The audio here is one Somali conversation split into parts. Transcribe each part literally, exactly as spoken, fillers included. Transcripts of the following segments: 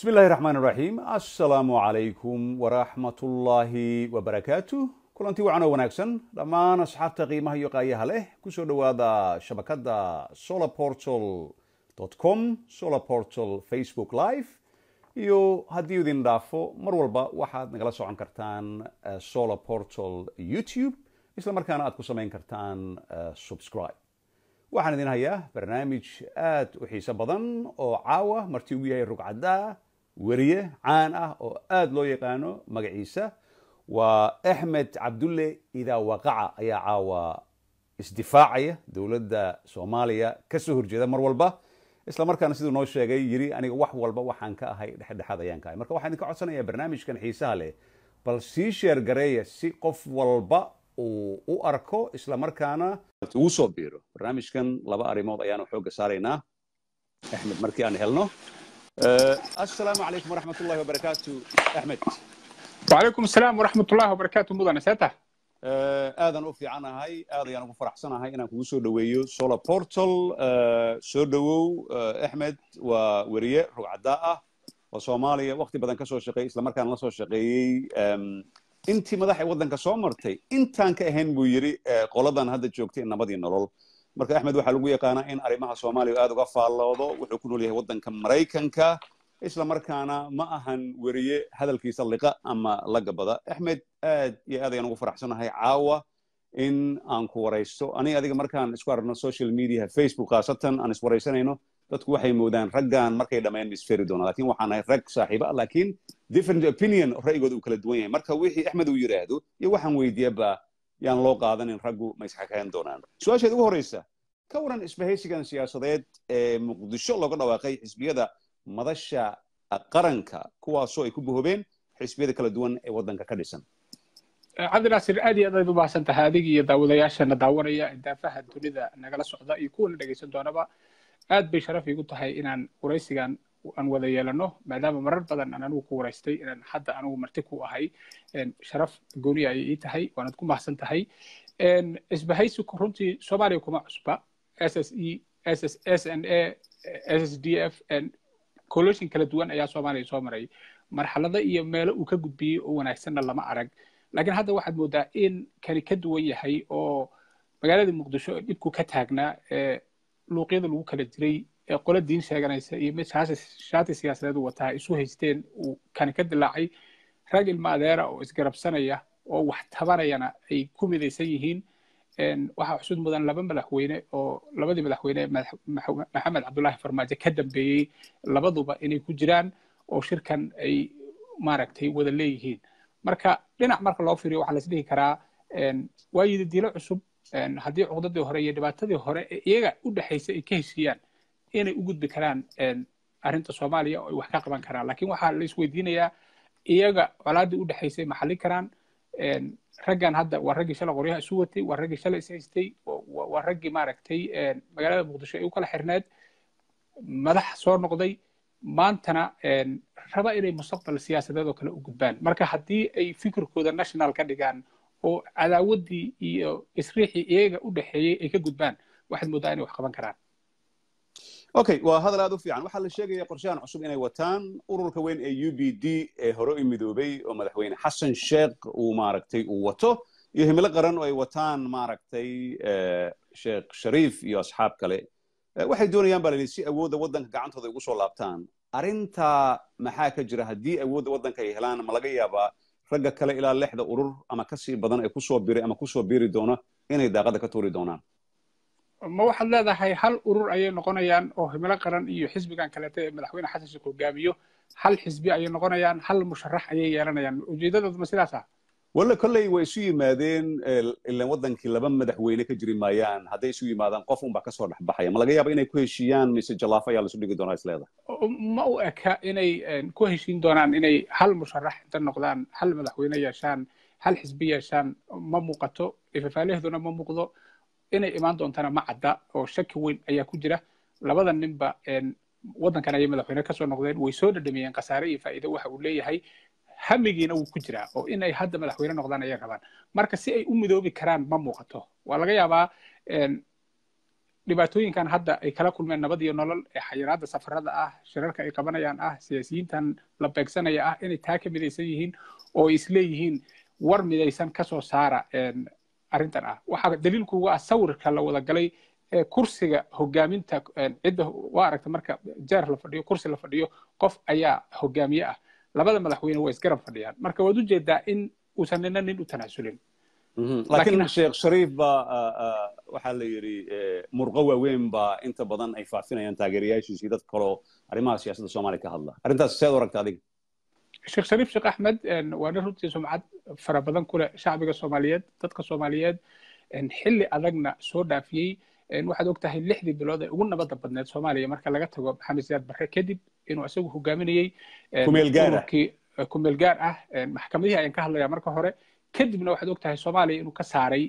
بسم الله الرحمن الرحيم السلام عليكم ورحمة الله وبركاته كلنتي وعنا وناكسن دمان أصحابتا قيمها يقايها له كسو دوادا شبكة solar portal dot com solar portal Facebook live iyo haddii idin dhaafo mar walba waxaad nagala socon kartaan solar portal YouTube isla markaana aad ku samayn kartaan subscribe waxaan idin hayaa barnaamij aad u xiiso badan oo caawa martii ugu yahay rugcada wariye caan ah oo aad loo yaqaano magaciisa waa Axmed Cabdulle Idaa Waqaca ayaa caawa isdifaacaya dawladda Soomaaliya ka soo horjeeda mar walba isla markaana sidoo noo sheegay yiri aniga wax walba waxaan ka ahay dhexdhexaad ayaan ka ahay marka waxaan idin ka codsanayaa barnaamijkan xiisaha leh bal si share gareeya si qof walba uu u arko isla markaana uu soo biiro barnaamijkan laba arimood ayaan xooga saaraynaa Axmed markii aan helno assalaamu calaykum waraxmatullaahi wabarakaatu Axmed وعليكم السلام ورحمة الله وبركاته مدن ساته aadan u fiicanahay aad ayaan ugu faraxsanahay inaan kugu soo dhaweeyo solar portal soo dhawow Axmed waa wariye rugcada ah oo Soomaaliya waqti badan ka soo shaqeeyay isla markaana la soo shaqeeyay intii madax ee wadanka soo martay intaan ka ahayn buu yiri qoladan hadda joogtay nabadii nolol marka Axmed waxa lagu yaqaanaa in arimaha Soomaaliya aad uga faalloodo wuxuu ku nool yahay wadanka Mareykanka isla markaana ma ahan wariye hadalkiisa liqa ama la gabada Axmed aad iyo aad ayaan ugu faraxsanahay caawa in aan ku wareysto ani adiga markaan isku aragno social media Facebook qaasatan aan is wareysanayno dadku waxay moodaan raggan markay dhameen isferi doona laakiin waxaan ahay rag saaxiibo ah laakiin different opinion ra'yigooda uu kala duwan yahay marka wixii Axmed uu yiraahdo iyo waxaan weydiiyaba yaan loo qaadanin raggu ma isxakayn doonaan su'aasheeda ugu horeysa ka waran isbahaysigan siyaasadeed ee Muqdisho looga dhawaaqay xisbiyada madasha qaranka kuwaasoo ay ku boobeen xisbiyada kala duwan ee wadanka ka dhisan cabdi naasir aad iyo aad u baahan tahay adiga iyo daawadayaashana daawanaya indaafaha dunida nagala socda iyo kuwa la dhageysan doonaba aad bay sharaf igu tahay inaan waraysigan aan wada yeelano maadaama marar badan aan anigu ku waraystay inaan hadda anigu marti ku ahay sharaf gooni ay ii tahay waanad ku mahadsan tahay isbahaysigu runtii Soomaaliya kuma cusba S S E S N A S S D F coalition kala duwan ayaa Soomaaliya soo maray marxalada iyo meelo uu ka gudbiyay oo wanaagsanna lama arag laakiin hadda waxaad moodaa in kani ka duwan yahay oo magaalada Muqdisho dibku ka taagnaa ee luuqyada lagu kala diray ee qola diin sheeganaysa iyo mid shaati siyaasadeed wataa isu haysteen uu kani ka dilaacay rag ilma adeera oo isgarabsanaya oo wax tabanayana ay ku midaysan yihiin waxaa xusud mudan laba madaxweyne oo labadii madaxweyne Maxamed Cabdullaahi Farmaajo ka dambeeyay labaduba inay ku jiraan oo shirkan ay maaragtay wada leeyihiin marka dhinac marka loo fiiriyo waxa la isdhihi karaa waayida diilo cusub haddii cuqdadii hore iyo dhibaatadii hore ee iyaga u dhaxaysay ay ka heshiiyaan inay u gudbi karaan arrinta Soomaaliya oo ay wax ka qaban karaan laakiin waxaa la isweydiinayaa iyaga colaadii u dhaxaysay ma xalin karaan raggan hadda waa raggii shalay qoryaha isu watay waa raggii shalay is haystay waa raggii maaragtay magaalada Muqdisho ay u kala xirneed madax soo noqday maantana raba inay mustaqbal siyaasadeed oo kale u gudbaan marka haddii ay fikirkooda national ka dhigaan oo cadaawadii iyo isriixii iyaga u dhaxeeyay ay ka gudbaan waxaad moodaa inay wax qaban karaan okay waa hadal aad u fiican waxa la sheegaya qorshahan cusub inay wataan ururka weyn ee U B D ee hore u midoobay oo madaxweyne Xasan Sheekh uu maaragtay uu wato iyo himilo qaran oo ay wataan maaragtay Sheekh Shariif iyo asxaab kale waxay doonayaan bal inay si awoodda wadanka gacantooda ugu soo laabtaan arinta maxaa ka jira haddii awoodda wadanka ay helaan ma laga yaabaa ragga kale ilaa lixda urur ama ka sii badan ay ku soo biiray ama ku soo biiri doona inay daaqada ka tuuri doonaan ma waxaad leedahay hal urur ayay noqonayaan oo himilo qaran iyo xisbigan kaleete ee madaxweyne Xasan Sheekh hogaamiyo hal xisbi ayay noqonayaan hal musharax ayay yeelanayaan ujeedadoodu ma sidaas ah wala kolley way isu yimaadeen ilaa wadankii laba madaxweyne ka jiri maayaan hadday isu yimaadaan qof unba ka soo dhaxbaxaya ma laga yaabo inay ku heshiiyaan mise jalaafo ayaa la isu dhigi doonaa isleeda ma u eka inay ku heshiin doonaan inay hal musharax inta noqdaan hal madaxweyne yeeshaan hal xisbi yeeshaan ma muuqato ifafaalehduna ma muuqdo inay imaan doontana ma cadda oo shaki weyn ayaa ku jira labada ninba wadankan ayay madaxweyne ka soo noqdeen way soo dhadhamiyeen khasaare iyo faa'iido waxa uu leeyahay hamigiina wuu ku jiraa oo inay hadda madaxweyne noqdaan ayay rabaan marka si ay u midoobi karaan ma muuqato waa laga yaabaa dhibaatooyinkan hadda ay kala kulmeen nabad iyo nolol ee xayiraadda safarada ah shirarka ay qabanayaan ah siyaasiyiintan la beegsanaya ah inay taa ka midaysan yihiin oo ay isleeyihiin war midaysan ka soo saara arrintan ah waxaa daliilku uga ah sawirka la wada galay ee kursiga hogaaminta cidda waa aragta marka jeer la fadhiyo kursi la fadhiyo qof ayaa hogaamiye ah labada madaxweyne way isgarab fadhiyaan marka waad u jeedaa in uusan nina nin u tanaasulin laakiin sheekh shariif baa waxaa la yidhi murqo waaweyn baa inta badan ay faafinayaan taageerayaashiisii dad kaloo arrimaha siyaasadda soomaaliya ka hadla arrintaas seed u aragta adiga sheekh shariif sheekh axmed waa nin runtii sumcad fara badan ku leh shacbiga soomaaliyeed dadka soomaaliyeed xilli adagna soo dhaafiyey waxaad og tahay lixdii bilood ee ugu nabadda badneed soomaaliya marka laga tago maxamed siyaad barre kadib inuu isagu hogaaminayey kumeel gaar ah maxkamadihii ayaan ka hadlayaa marka hore kadibna waxaad og tahay soomaaliya inuu ka saaray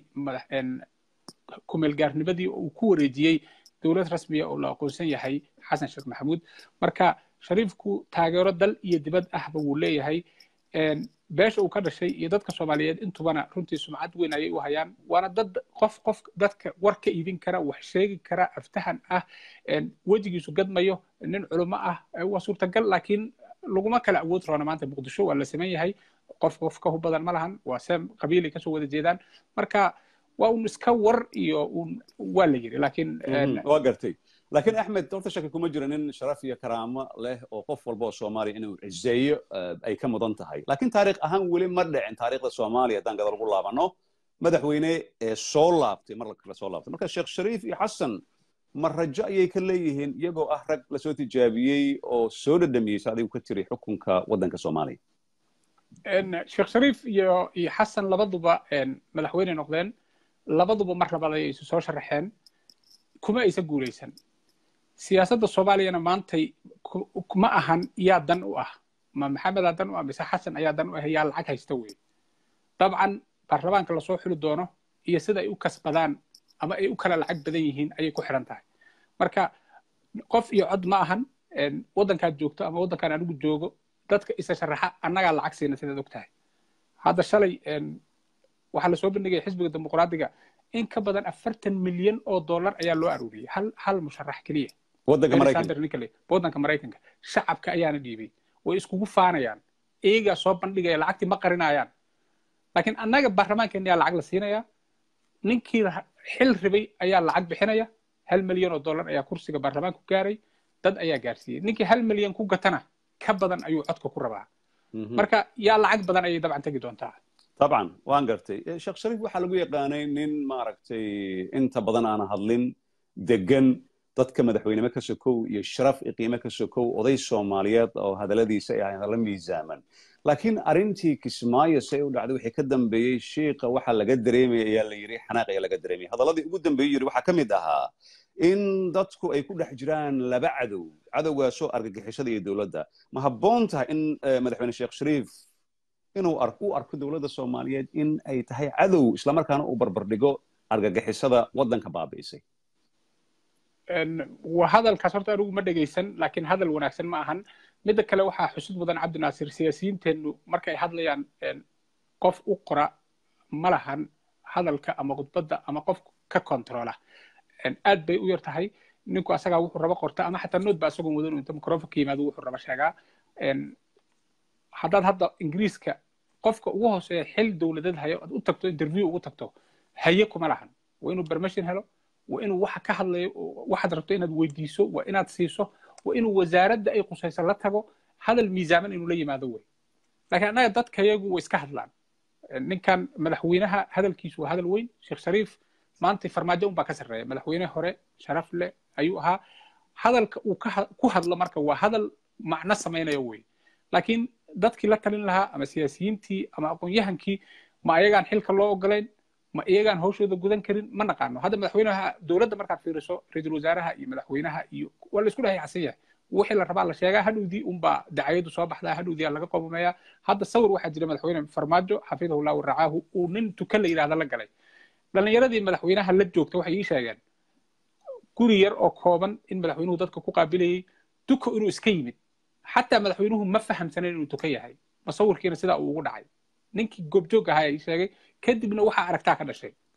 kumeel gaarnimadii uu ku wareejiyey dowlad rasmiya oo la aqoonsan yahay xasan sheekh maxamuud marka shariifku taageero dal iyo dibad ahba wuu leeyahay beesha uu ka dhashay iyo dadka soomaaliyeed intubana runtii sumcad weyn ayay u hayaan waana dad qof qof dadka war ka iibin kara wax sheegi kara aftahan ah wejigiisu gadmayo nin culimo ah waa suurtagal laakiin laguma kala awood roona maanta muqdisho waa la saman yahay qof qof ka hub badan ma lahan waa seem qabiilay kasoo wada jeedaan marka waa un iska war iyo un waa la yiri laakiin waa gartay laakiin axmed horta shaki kuma jiro nin sharaf iyo karaamo leh oo qof walba oo soomaaliya inuu cizeeyo ay ka mudan tahay laakiin taariikh ahaan weli ma dhicin taariikhda soomaaliya haddaan gadal ugu laabano madaxweyne ee soo laabtay mar kale soo laabtay marka sheekh shariif iyo xasan ma rajo ayay ka leeyihiin iyagoo ah rag lasoo tijaabiyey oo soo dhadhamiyey sa adigu ka tiri xukunka waddanka soomaaliya sheekh shariif iyo iyo xasan labaduba madaxweyne noqdeen labaduba mar labaad ayay isu soo sharaxeen kuma aysan guulaysan siyaasadda soomaaliyana maantay ma ahan yaa dan u ah ma maxamedaa dan u ah mise xasan ayaa dan u ah yaa lacag haysta wey dabcan baarlamaanka lasoo xuli doono iyo sida ay u kasbadaan ama ay u kala lacag badan yihiin ayay ku xiran tahay marka qof iyo cod ma ahan waddankaad joogto ama waddankaan anigu joogo dadka isa sharaxa annagaa lacag siina sidaad og tahay hadda shalay waxaa lasoo bandhigaya xisbiga dimuqraadiga in ka badan afartan milyan oo dollar ayaa loo aruuriyey hal hal musharax keliya waddanka maraykanka shacabka ayaana dhiibay way iskugu faanayaan iyagaa soo bandhigaya lacagtii ma qarinayaan laakiin annaga baarlamaankeena ayaa lacag la siinaya ninkii xil ribay ayaa lacag bixinaya hal milyan oo dollar ayaa kursiga baarlamaanku gaaray dad ayaa gaarsiiyey ninkii hal milyan ku gatana ka badan ayuu codka ku rabaa marka yaa lacag badan ayay dabcan tegi doontaa طبعا waan gartay sheekh shariif waxaa lagu yaqaanay nin maaragtay inta badan aan hadlin degan dadka madaxweynimo ka sokow iyo sharaf iyo qiimo ka sokow oday soomaaliyeed oo hadaladiisa ay ahayn hadalla miisaaman laakiin arrintii kismaayo say u dhacday wixii ka dambeeyey shiiqa waxaa laga dareemaya ayaa la yidhi xanaaq ayaa laga dareemaya hadalladii ugu dambeeyey yidhi waxaa ka mid ahaa in dadku ay ku dhex jiraan laba cadow cadowgaasoo argagixisada iyo dowladda ma habboon tahay in madaxweyne sheekh shariif inuu u arko dowladda soomaaliyeed in ay tahay cadow islamarkaana uu barbardhigo argagixisada waddanka baabi'isay waa hadalkaas horta anigu ma dhegaysan laakiin hadal wanaagsan ma ahan midda kale waxaa xusud mudan cabdinaasir siyaasiyiinteennu markay hadlayaan qof u qora ma lahan hadalka ama khudbadda ama qof ka kontrola aad bay u yar tahay ninku asagaa wuxuu raba qorta ama xataa nood ba asagoo mudan inta microfonka yimaado wuxuu raba sheegaa haddaad hadda ingiriiska qofka ugu hooseeya xil dowladeed hayo aad u tagto interview ugu tagto haye kuma lahan waa inuu permission helo waa inuu waxa ka hadlayo waxaad rabto inaad weydiiso waa inaad siiso waa inuu wasaaradda ay qusayso la tago hadal miisaaman inuu la yimaado wey laakiin annaga dadka iyagu way iska hadlaan ninkan madaxweynaha hadalkiisu waa hadal weyn sheekh shariif maanta farmaajo unbaa ka sarreeya madaxweyne hore sharaf leh ayuu ahaa hadalka uu ku hadlo marka waa hadal macno samaynayo wey laakiin dadkii la talin lahaa ama siyaasiyiintii ama aqoon-yahankii ma ayagaan xilka loo ogolayn ma iyagaan hawshooda gudan karin ma naqaano hadda madaxweynaha dowladda markaad fiiriso ra-iisul wasaaraha iyo madaxweynaha iyo waa la isku dhahay xasan yahay wixii la rabaa la sheegaa hadhowdii unbaa dacayadu soo baxdaa hadhowdii aa laga qobomeeyaa hadda sawir waxaa jira madaxweyne farmaajo xafidahullah waracaahu uu nin tukan la yidhahda la galay dhallinyaradii madaxweynaha la joogta waxay ii sheegeen guri yar oo kooban in madaxweynuhu dadka ku qaabilayey duko inuu iska yimid xataa madaxweynuhu ma fahamsanayn inuu tukan yahay masawirkiina sidaa uu ugu dhacay ninkii goobjoog ahaa ay sheegay kadibna waxaa aragtaa ka dhashay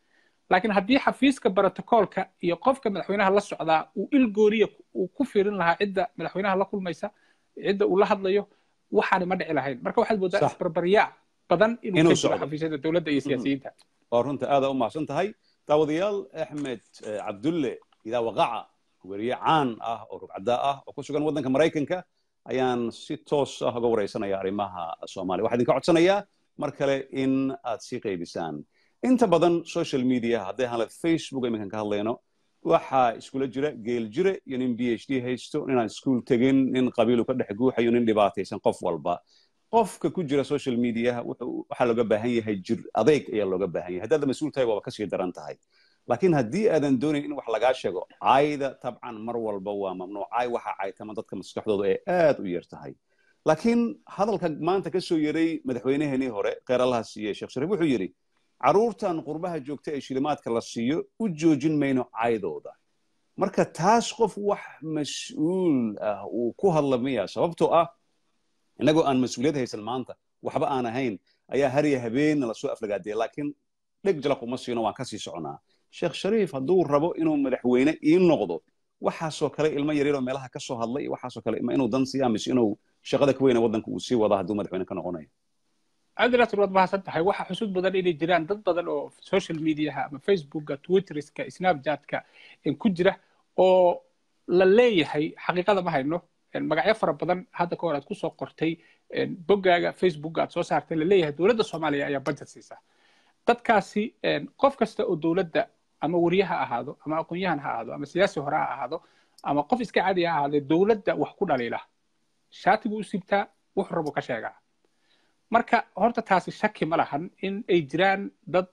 laakiin haddii xafiiska brotocolka iyo qofka madaxweynaha la socdaa uu il gooriya uu ku fiirin lahaa cidda madaxweynaha la kulmaysa cidda uu la hadlayo waxaana ma dhici lahayn marka waxaad moodaa isbarbaryaac badan inuu ka jiro xafiisyada dowladda iyo siyaasiyiinta waa runta aad u mahadsan tahay daawadayaal axmed cabdulle idaa waqaca weriye caan ah oo rugcada ah oo ku sugan waddanka maraykanka ayaan si toos ah uga wareysanaya arrimaha soomaaliya waxaan idinka codsanayaa mar kale in aad sii qaybisaan inta badan social media hadday ahaan lahayd facebook iminkan ka hadlayno waxaa iskula jira geel jire iyo nin b h d haysto ninaan iskuul tegin nin qabiilu ka dhex guuxayo nin dhibaataysan qof walba qofka ku jira social media waxaa looga baahan yahay jir adeeg ayaa looga baahan yahay haddaad mas-uul tahay waaba kasii daran tahay laakiin haddii aadan doonayn in wax lagaa sheego caayda tabcan mar walba waa mamnuuc caay waxaa caaytama dadka maskaxdooda ee aad u yar tahay laakiin hadalka maanta ka soo yeray madaxweynaheenii hore kheyr allaha siiye sheekh shariif wuxuu yidhi carruurtan qurbaha joogta ee shilimaadka la siiyo u joojin mayno caydooda marka taas qof wax mas-uul ah uu ku hadla miya sababtoo ah innagoo aan mas-uuliyad haysan maanta waxba aan ahayn ayaa hariya habeenna lasoo aflagaadaya laakiin dheg jalaq uma siino waan kasii soconaa sheekh shariif hadduu rabo inuu madaxweyne ii noqdo waxaasoo kale ilmo yaryaroo meelaha ka soo hadlay waxaasoo kale ima inuu dan siiya mise inuu shaqada ka weyna waddanka uu sii wada hadduu madaxweyne ka noqonayo cabdinaasir waad mahadsan tahay waxaa xusud badan inay jiraan dad badan oo social mediaha ama facebooka twitterska snapchatka ku jira oo la leeyahay xaqiiqada ma hayno magacyo fara badan hadda ka hor aad kusoo qortay boggaaga facebook aad soo saartay la leeyahay dowladda soomaaliya ayaa budget siisa dadkaasi qof kasta oo dowladda ama wariye ha ahaado ama aqoon-yahan ha ahaado ama siyaasi hore ha ahaado ama qof iska caadi ha ahaadee dowladda wax ku dhaliila shaatigu u sibtaa wuxuu rabo ka sheegaa marka horta taasi shaki ma lahan in ay jiraan dad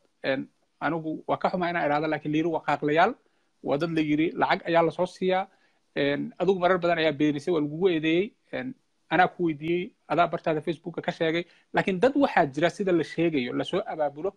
anigu waa ka xumaa inaan idhahdo laakiin layiri waa qaaqlayaal waa dad la yiri lacag ayaa lasoo siiyaa adigu marar badan ayaa beenisay waa lagugu eedeeyey anaa ku weydiiyey adaa bartaada facebooka ka sheegay laakiin dad waxaa jira sida la sheegayo lasoo abaabulo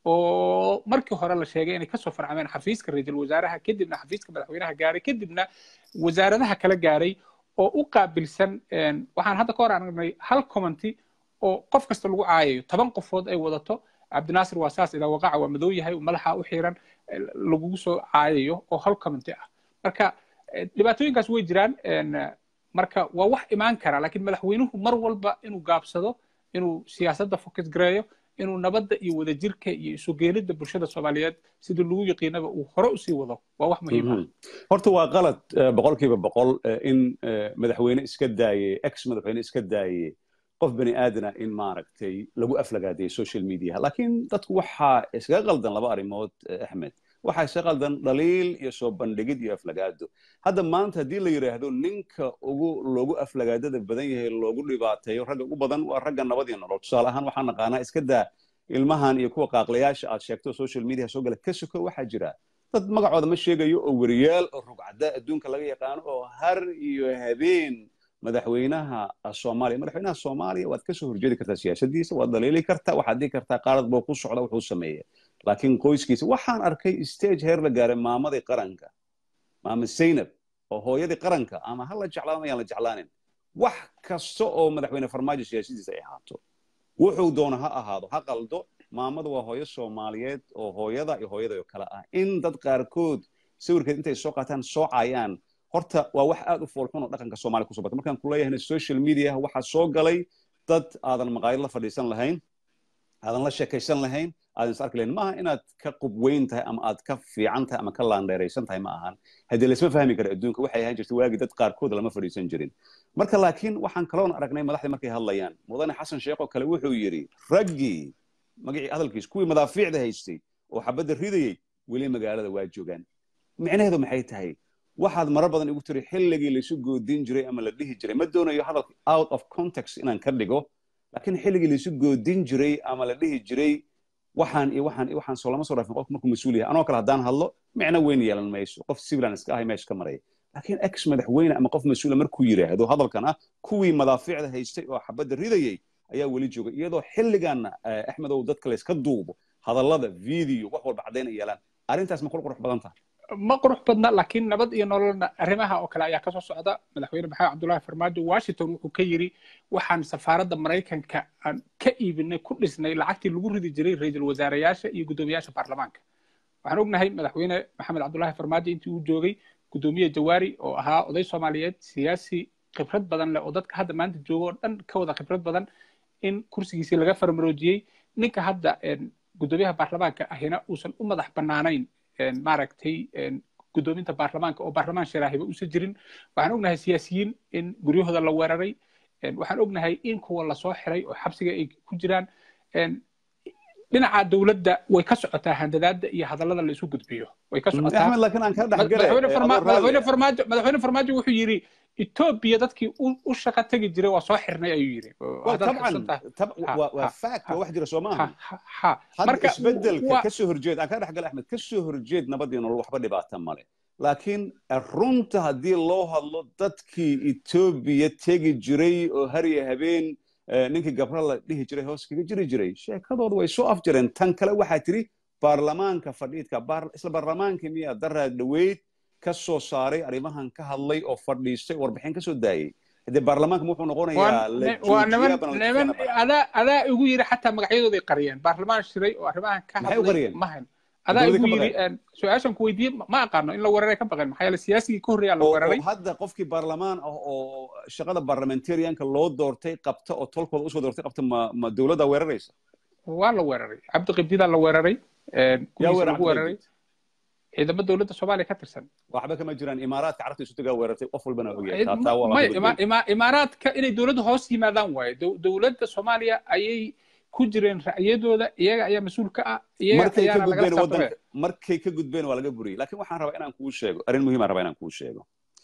oo markii hore la sheegay inay kasoo farcameen xafiiska ra-iisul wasaaraha kadibna xafiiska madaxweynaha gaaray kadibna wasaaradaha kala gaaray oo u qaabilsan waxaan hadda ka hor aragnay hal commenty oo qof kasta lagu caayayo toban qofood ay wadato cabdinaasir waa saas idaa waqaca waa madow yahay madaxa u xiran lagugu soo caayayo oo hal commenty ah marka dhibaatooyinkaas way jiraan marka waa wax imaan kara laakiin madaxweynuhu mar walba inuu gaabsado inuu siyaasadda focus gareeyo inuu nabadda iyo wadajirka iyo isu geelidda bulshada soomaaliyeed sidii lagu yaqiinaba uu hore usii wado waa wax muhiim ah horta waa qalad boqolkiiba boqol in madaxweyne iska daaye ex madaxweyne iska daaye qof bani aadana in maaragtay lagu aflagaadiyay social media laakiin dadku waxaa iskaga qaldan laba arrimood axmed waxaa iska qaldan dhaliil iyo soo bandhigid iyo aflagaado hadda maanta haddii la yidhaahdo ninka ugu loogu aflagaadada badan yahay loogu dhibaateeyo ragga ugu badan waa ragga nabad iyo nolol tusaale ahaan waxaan naqaanaa iska daa ilmahan iyo kuwa qaaqlayaasha aad sheegto social media soo gala ka soko waxaa jira dad magacooda ma sheegayo oo weriyaal oo rugcada adduunka laga yaqaano oo har iyo habeen madaxweynaha soomaaliya madaxweynaha soomaaliya waad kasoo horjeedi kartaa siyaasadiisa waad dhaliili kartaa waxaad dhihi kartaa qaarad buu ku socda wuxuu sameeyey laakiin qoyskiisa waxaan arkay stage heer la gaaray maamadii qaranka maama zaynab oo hooyadii qaranka ama ha la jeclaan ayaan la jeclaanin wax kasta oo madaxweyne farmaajo siyaasadiisa ay ahaato wuxuu doono ha ahaado ha qaldo maamadu waa hooyo soomaaliyeed oo hooyada iyo hooyada oo kale ah in dad qaarkood sawirkeed intay soo qaataan soo caayaan horta waa wax aad u foolxun oo dhaqanka soomaaliya kusoo batay markaan ku leeyahayna social media waxaa soo galay dad aadan maqaayad la fadhiisan lahayn aadan la sheekaysan lahayn aadan is arki lahayn maaha inaad ka qubweyn tahay ama aad ka fiican tahay ama ka laandheeraysan tahay ma ahan haddii laisma fahmi karo adduunka waxay ahaan jirtay waagii dad qaarkood lama fadhiisan jirin marka laakiin waxaan kaloon aragnay madaxdii markay hadlayaan mudane xasan sheekh oo kale wuxuu yidhi raggii magacii hadalkiis kuwii madaafiicda haystay oo xabadda ridayey weli magaalada waa joogaan micnaheedu maxay tahay waxaad marar badan igu tiri xilligii laysu goodin jiray ama la dhihi jiray ma doonayo hadalka out of context inaan ka dhigo laakiin xilligii laysu goodin jiray ama la dhihi jiray waxaan iyo waxaan iyo waxaan soo lama soo dhaafin qofku markuu mas-uul yahay anoo kale haddaan hadlo micno weyn yeelan mayso qof civilan iska ahay meesha ka maraya laakiin ex madaxweyne ama qof mas-uula markuu yidhaahdo hadalkan ah kuwii madaafiicda haystay oo xabadda ridayey ayaa weli jooga iyadoo xilligaana axmedow dadka layska duubo hadallada video wax walba caddayn ay yeelaan arrintaas ma qurqurux badan tahay ma qurux badna laakiin nabad iyo nololna arrimaha oo kale ayaa kasoo socda madaxweyne maxamed cabdullaahi farmaajo washington wuxuu ka yidhi waxaan safaaradda maraykanka aan ka iibinay ku dhisnay lacagtii lagu ridi jiray ra-iisul wasaarayaasha iyo guddoomiyaasha baarlamaanka waxaan ognahay madaxweyne maxamed cabdullaahi farmaajo intii uu joogay gudoomiye jawaari oo ahaa oday soomaaliyeed siyaasi khibrad badan leh oo dadka hadda maanta jooga oo dhan ka wada khibrad badan in kursigiisii laga farmaroojiyey ninka hadda gudoomiyaha baarlamaanka ahina uusan u madax bannaanayn maaragtay gudoominta baarlamaanka oo baarlamaan sharaahiba uusan jirin waxaan ognahay siyaasiyiin in guryahooda la weeraray waxaan ognahay in kuwa lasoo xiray oo xabsiga ay ku jiraan dhinaca dawladda way ka socotaa handadaada iyo hadallada la isu gudbiyo way ka socotaa axmed laakiin aan ka dhaxgalay madaxweyne farmaajo madaxweyne farmaajo wuxuu yiri Ethiopia dadkii u shaqo tagi jiray waa soo xirnay ayuu yiri طبعا waa fact wax jira Soomaaliya marka isbedelka ka soo horjeed aan ka dhaxgalay axmed ka soo horjeed nabadiina waxba dhibaato male laakiin runta hadii loo hadlo dadkii Ethiopia tagi jiray oo hariya habeen ninkii gabral la dhihi jiray hoos kaga jiri jiray sheekadoodu way soo afjareen tan kale waxa tiri baarlamaanka fadhiidka baar isla baarlamaanka miya daraa dhaweyd ka soo saaray arimahan ka hadlay oo fadhiistay warbixin ka soo daayay hadii baarlamaanka wuxuu noqonayaa waa niman ada ada ugu yiri xataa magacyadooda ay qariyeen baarlamaan shiray oo arimahan ka hadlay ma hayn adaa ugu yiri su'aashan ku weydiiyay ma aqaano in la weeraray ka baqan maxay la siyaasigii ka horreeyay la weeraray hadda qofkii baarlamaan ah oo shaqada parliamentarianka loo doortay qabta oo tolkooda u soo doortay qabta ma ma dawladda weeraraysa waa la weeraray cabdi qibdida la weeraray ee la weeraray ciidamada dawladda Soomaaliya ka tirsan waxba kama jiraan imaaraadka carabta isu tagaa weerartay qof walbana ogyahay taa waa imaaraadka inay dawladda hoos yimaadaan waaye dawladda Soomaaliya ayay ku jireen ra'yadooda iyaga ayaa mas'uul ka ah iyaga ayaa laga sameeyay markay ka gudbeen waa laga buriyay laakiin waxaan rabaa inaan kuu sheego arrin muhiim ah rabaa inaan kuu sheego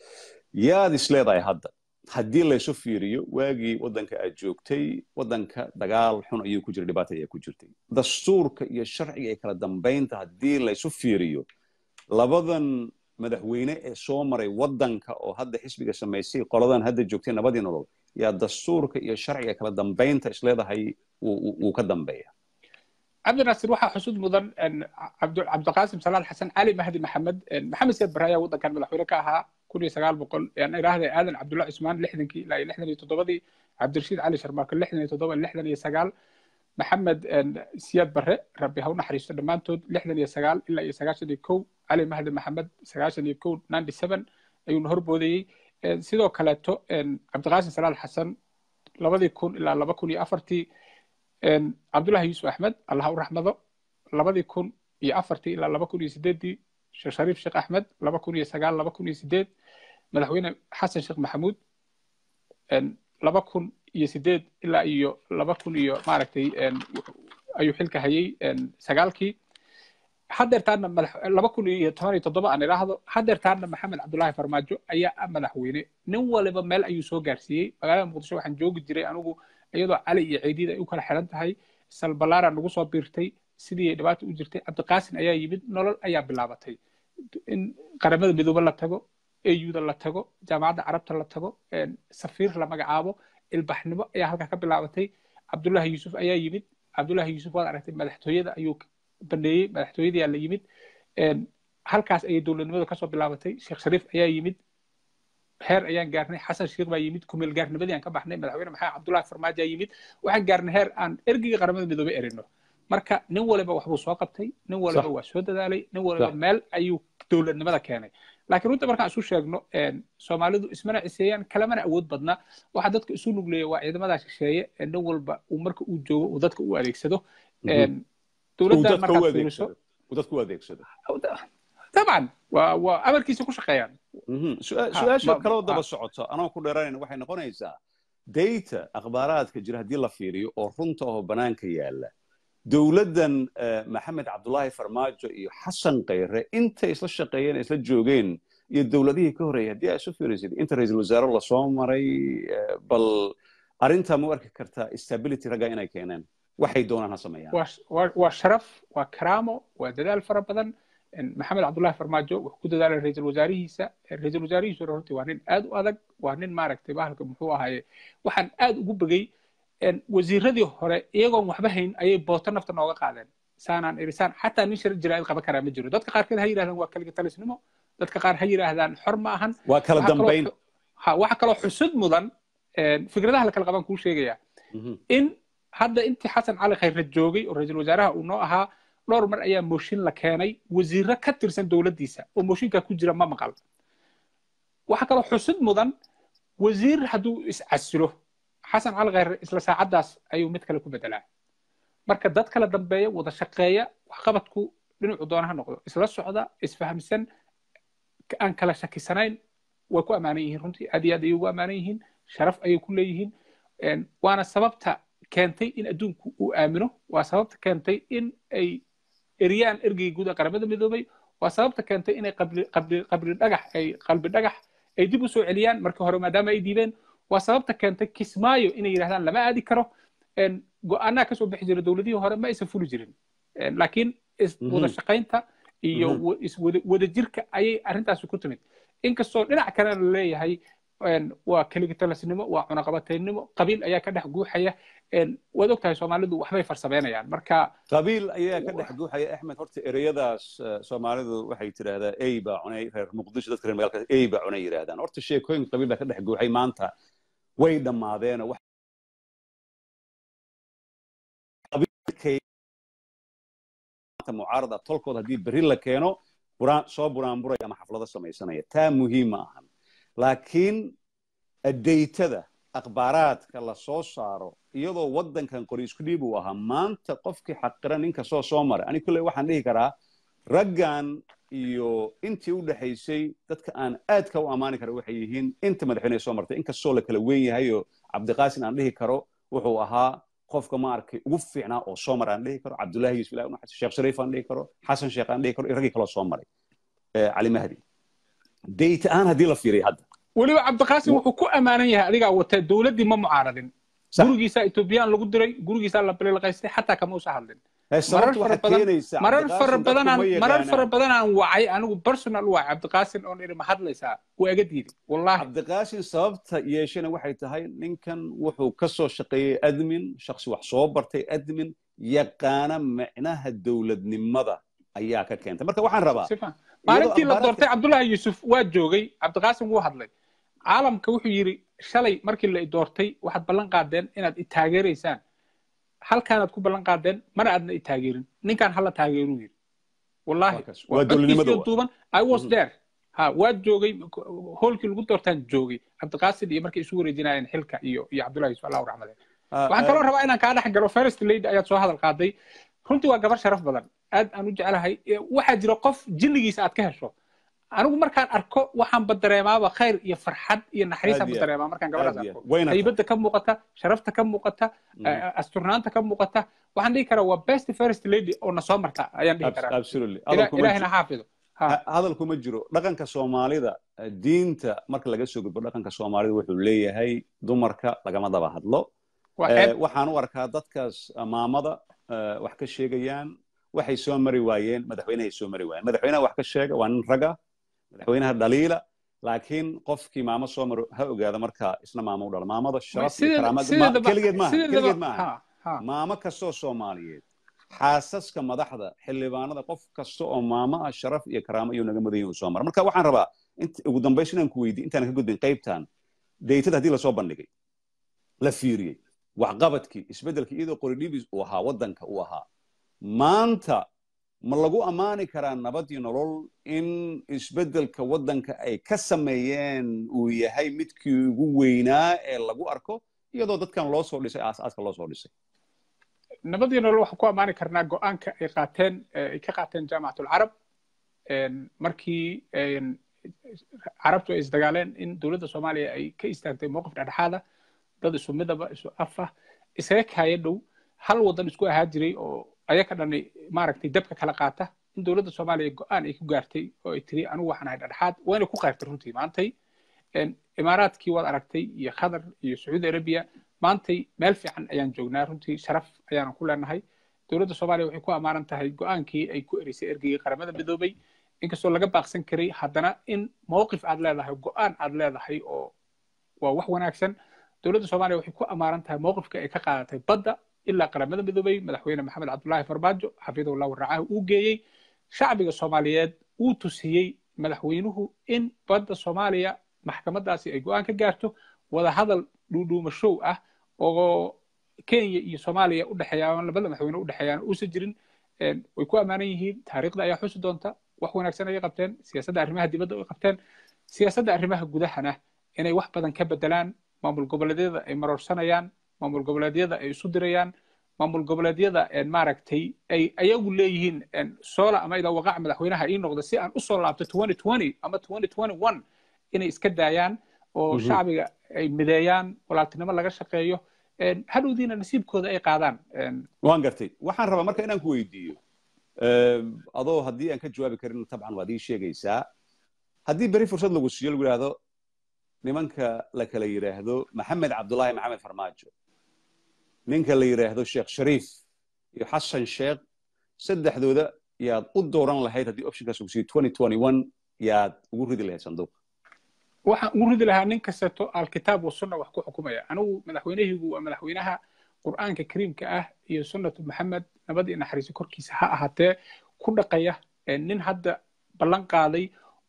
yaad isleedahay hadda haddii la isu fiiriyo waagii wadanka aad joogtay wadanka dagaal xun ayuu ku jiray dhibaato ayaa ku jirtay dastuurka iyo sharciga ee kala dambeynta haddii la isu fiiriyo labadan madaxweyne ee soo maray wadanka oo hadda xisbiga sameysay qoladan hadda joogtay nabadii nolol yaa dastuurka iyo sharciga kala dambeynta isleedahay uu ka dambeeya عبد الناصر waxaa xusud mudan عبد عبد القاسم سلال حسن علي مهدي محمد محمد سيد برايا wadan kan madaxweyne ka ahaa kun iyo sagaal boqol yani iraahday aadan Cabdulla Ismaan lixdankii ilaa lixdan iyo toddobadii عبد الرشيد علي شرماك lixdan iyo toddoba lixdan iyo sagaal محمد سياد بره ربي هو نحريست dhamaantood lixdan iyo sagaal ilaa iyo sagaashan iyo kow علي مهدي محمد sagaashan iyo kow ninety-seven ayuu horboodayay sidoo kale to عبد القاسم سلال حسن labadii kun ilaa laba kun iyo afartii Abdullah Yusuf Ahmed Allah u raxmado labadii kun iyo afartii ilaa laba kun iyo sideedii Sheekh Shariif Sheekh Ahmed laba kun iyo sagaal laba kun iyo sideed madaxweyne Xasan Sheekh Maxamuud laba kun iyo sideed ilaa iyo laba kun iyo maaragtay ayuu xilka hayay sagaalkii hadeertaana laba kun iyo toban iyo toddoba aan iraahdo hadeertaana Maxamed Cabdullaahi Farmaajo ayaa madaxweyne nin waliba meel ayuu soo gaarsiiyay magaalada Muqdisho waxaan joogi jiray anigu iyadoo cali iyo ciidida ay u kala xiran tahay salbalaara nagu soo biirtay sidii dhibaato u jirtay Cabdiqaasin ayaa yimid nolol ayaa bilaabatay in qaramada midoobe la tago A U da la tago jaamacadda carabta la tago safiir la magacaabo ilbaxnimo ayaa halka ka bilaabatay Abdullah Yusuf ayaa yimid Abdullah Yusuf waa aragtay madaxtooyada ayuu baneeyay madaxtooyada la yimid halkaas ay dawladnimadu ka soo bilaabatay Sheekh Shariif ayaa yimid heer ayaan gaarnay Xasan Sheekh baa yimid kumeel gaarnimadii aan ka baxnay madaxweyne maxamed Cabdullaahi Farmaajo yimid waxaan gaarnay heer aan ergiga qaramada midoobe erino marka nin waliba wax buu soo qabtay nin waliba waa soo dadaalay nin waliba meel ayuu dawladnimada keenay laakiin runta markaan isu sheegno Soomaalidu ismana ciseeyaan kalamana awood badna waxa dadka isu nugleeya waa ciidamada shisheeye nin walba uu marka uu joogo uu dadka u adeegsado dawladda marka fiiriso uu dadka u adeegsado طبعا waa amarkiisa ku shaqeeyaan su-aasha kaloo daba socoto anoo ku dheeraanayna waxay noqonaysaa data akhbaaraadka jira haddii la fiiriyo oo runta oo banaanka yaala dawladdan maxamed cabdullaahi farmaajo iyo xasan khayre intay isla shaqeeyeen isla joogeen iyo dawladihii ka horreeyay haddii ay isu fiirisid inta ra'iisul wasaare la soo maray bal arrintaa ma u arki kartaa stability ragga inay keeneen waxay doonaan ha sameeyaan waa sharaf waa karaamo waa dadaal fara badan محمد عبد الله فرماجو وحكود ذلك رئيس الوزراء رئيس الوزراء سورتي وانين آد وأدق وانين مارك تباهلك محوها هاي وحن آد وجبجي إن وزير هذه هراء يجوا محبهين أي بوتر نفط نوع قاعدين سانا إنسان حتى نشر الجرائد قبل كلام الجرو دتك قار كده هاي هذا وكل جتال سنمو دتك قار هاي هذا حرمة هن وكل دمبين ها وحكلو حسد مدن فكرة هذا كل قبل كل شيء جيا إن هذا أنت حسن على خير الجوجي ورئيس الوزراء ونوعها dhowr mar ayaa mooshin la keenay wasiirro ka tirsan dowladdiisa oo mooshinka ku jira ma maqal waxa kaloo xusid mudan wasiir hadduu is-casilo xasan cali khayre isla saacaddaas ayuu mid kale ku bedelaa marka dad kala dambeeya wada shaqeeya waxqabadku dhinacu doonaha noqdo isla socda isfahamsan aan kala shakisanayn way ku ammaanan yihiin runtii aad iyo aad ayay ugu ammaanan yihiin sharaf ayay ku leeyihiin waana sababta keentay in adduunku uu aamino waa sababta keentay in ay eryaan ergeyga guud ee qaramada midoobay waa sababta keentay inay qabri dhagax ay qalbi dhagax ay dib u soo celiyaan markii hore maadaama ay diideen waa sababta keentay kismaayo inay yidhahdaan lama aadi karo go-aanaa kasoo bixi jira dowladihii hore ma aysan fuli jirin laakiin wada shaqaynta iyo wada jirka ayay arrintaasi ku timid inkastoo dhinac kalena la leeyahay waa keligitalasnimo waa cunaqabataynimo qabiil ayaa ka dhex guuxaya waad ogtahay soomaalidu waxbay farsameynayaan marka qabiil ayaa ka dhex guuxaya axmed horta ereyadaas soomaalidu waxay tidhaahdaa ey baa cunay reer muqdisho dadka reer magaalka ey baa cunay yidhaahdaan horta sheekooyinka qabiil baa ka dhex guuxay maanta way dhammaadeen mucaarada tolkood haddii berri la keeno soo buraanburay ama xaflado samaysanaya taa muhiim ma ahan laakiin daytada akhbaaraadka la soo saaro iyadoo waddankan qori isku dhiib uu ahaa maanta qofkii xaqiran inkastoo soo maray ani kulley waxaan dhihi karaa raggan iyo intii u dhaxaysay dadka aan aadka u ammaani kara waxay yihiin inta madaxweyne soo martay inkastoo la kala weyn yahay oo cabdiqaasin aan dhihi karo wuxuu ahaa qofka ma arkay ugu fiicnaa oo soo maray aan dhihi karo cabdullaahi yuusuf ilaah unaxariisto sheekh shariif aan dhihi karo xasan sheekh aan dhihi karo iyo raggii kaloo soo maray cali mahdi dayta ahaan haddii la fiiriyo hadda weliba cabdiqaasim wuxuu ku ammaanan yahay adigaa watay dowladdii ma mucaaradin gurigiisa etoobiyaan lagu diray gurigiisa la balilaqaystay xataa kama usa hadlin marar fara badanaan marar fara badanaan wacay anigu personal u wacay cabdiqaasim oon iri ma hadlaysaa waa iga diiday wallahi cabdiqaasim sababta yeeshana waxay tahay ninkan wuxuu ka soo shaqeeyey admin shakhsi wax soo bartay admin yaqaana macnaha dowladnimada ayaa ka keentay marka waxaan rabaa maalintii la doortay cabdullaahi yuusuf waa joogay cabdiqaasim wuu hadlay caalamka wuxuu yidhi shalay markii la doortay waxaad ballan qaadeen inaad i taageeraysaan halkaanaad ku ballan qaadeen mana aadna i taageerin ninkaan hala taageeruu yidhi wallahi waa dowladnimada duuban I was there ha waa joogay hoolkii lagu doortaan joogay cabdiqaasim iyo markay isu wareejinayeen xilka iyo iyo cabdullaahi yuusuf allahu raxmade waxaan kaloo rabaa inaan kaa dhex galo first lady ayaad soo hadal qaaday runtii waa gabar sharaf badan aad aan u jecelahay waxaa jira qof jinnigiisa aad ka hesho anigu markaan arko waxaan ba dareemaaba khayr iyo farxad iyo naxariis aan dareemaa markaan gabadhaas arko haybadda ka muuqata sharafta ka muuqata asturnaanta ka muuqata waxaan dhihi karaa waa best first lady oo na soo marta ayaan dhihi karaa ilaahina xaafido hadalku ma jiro dhaqanka soomaalida diinta marka laga soo gudbo dhaqanka soomaalida wuxuu leeyahay dumarka lagama daba hadlo waxaan u arkaa dadkaas maamada wax ka sheegayaan waxay soo mari waayeen madaxweynahay soo mari waayeen madaxweynaha wax ka sheega waa nin raga madaxweynaha dhaliila laakiin qofkii maamo soo maro ha ogaada marka isna maamo u dhalo maamada sharaf iyo karaamad keligeed maaha keligeed maaha maamo kastoo soomaaliyeed xaasaska madaxda xildhibaanada qof kasta oo maamo ah sharaf iyo karaamo iyo naga mudan yahay soo mara marka waxaan rabaa ugu dambays inaan ku weydiin intaan ka gudbin qaybtan daytada haddii lasoo bandhigay la fiiriyey waxqabadkii isbeddelkii iyadoo qori dhibis uu ahaa waddanka uu ahaa maanta ma lagu ammaani karaa nabad iyo nolol in isbeddelka waddanka ay ka sameeyeen uu yahay midkii ugu weynaa ee lagu arko iyadoo dadkan loo soo dhisay aas-aaska loo soo dhisay nabad iyo nolol waxaan ku ammaani karnaa go-aanka ay qaateen ay ka qaateen jaamacatulcarab markii carabtu ay isdagaaleen in dowladda soomaaliya ay ka istaagtay mowqif dhexdhexaada dad isu midaba isu af ah isaga kaaya dhow hal waddan isku ahaa jiray oo ayaka dhani maaragtay dabka kala qaata in dowladda soomaaliya go-aan ay ku gaartay oo ay tiri anigu waxaan ahay dhexdhexaad waa inay ku qaybtay runtii maantay imaaraadkii waad aragtay iyo qatar iyo sacuudi arabiya maantay meel fiican ayaan joognaa runtii sharaf ayaanan ku leenahay dowladda soomaaliya waxay ku ammaanan tahay go-aankii ay ku erisay ergeygii qaramada midoobay inkastoo laga baaqsan karay haddana in mowqif aad leedahay go-aan aad leedahay oo waa wax wanaagsan dowladda soomaaliya waxay ku ammaanan tahay mowqifka ay ka qaadatay badda ilaa qaramada midoobay madaxweyne maxamed cabdullaahi farmaajo xafidahullahu racaahu uu geeyey shacbiga soomaaliyeed uu tusiyey madaxweynuhu in badda soomaaliya maxkamadaasi ay go-aan ka gaarto wada hadal dhuudhuumashow ah oo kenya iyo soomaaliya u dhexeeyaan labada madaxweyne u dhexeeyaan uusan jirin way ku amaanan yihiin taariikhda ayaa xusi doonta wax wanaagsan ay qabteen siyaasadda arrimaha dibadda ay qabteen siyaasadda arrimaha gudahana inay wax badan ka bedelaan maamul goboleedyada ay marorsanayaan maamul goboleedyada ay isu dirayaan maamul goboleedyada maaragtay ay ayagu leeyihiin soola ama ila waqac madaxweynaha ii noqda si aan u soo laabto twenty twenty ama twenty twenty-one inay iska daayaan oo shacbiga ay mideeyaan walaaltinimo laga shaqeeyo hadhowdiina nasiibkooda ay qaadaan waan gartay waxaan rabaa marka inaan ku weydiiyo adoo haddii aan ka jawaabi karin tabcan waad ii sheegaysaa haddii beri fursad lagu siiyo lagu yidhaahdo nimanka la kala yidhaahdo maxamed cabdullaahi maxamed farmaajo ninka la yidhaahdo sheekh shariif iyo xasan sheekh saddexdooda yaad u dooran lahayd haddii optionkaas lagu siiyo twenty twenty-one yaad ugu ridi lahayd sanduuq waxaan ugu ridi lahaa nin kastato alkitaab wasunna wax ku xukumaya anigu madaxweynahaygu waa madaxweynaha qur'aanka kariimka ah iyo sunnatu maxamed nabad iyo naxariiso korkiisa ha ahaatee ku dhaqaya nin hadda ballan qaaday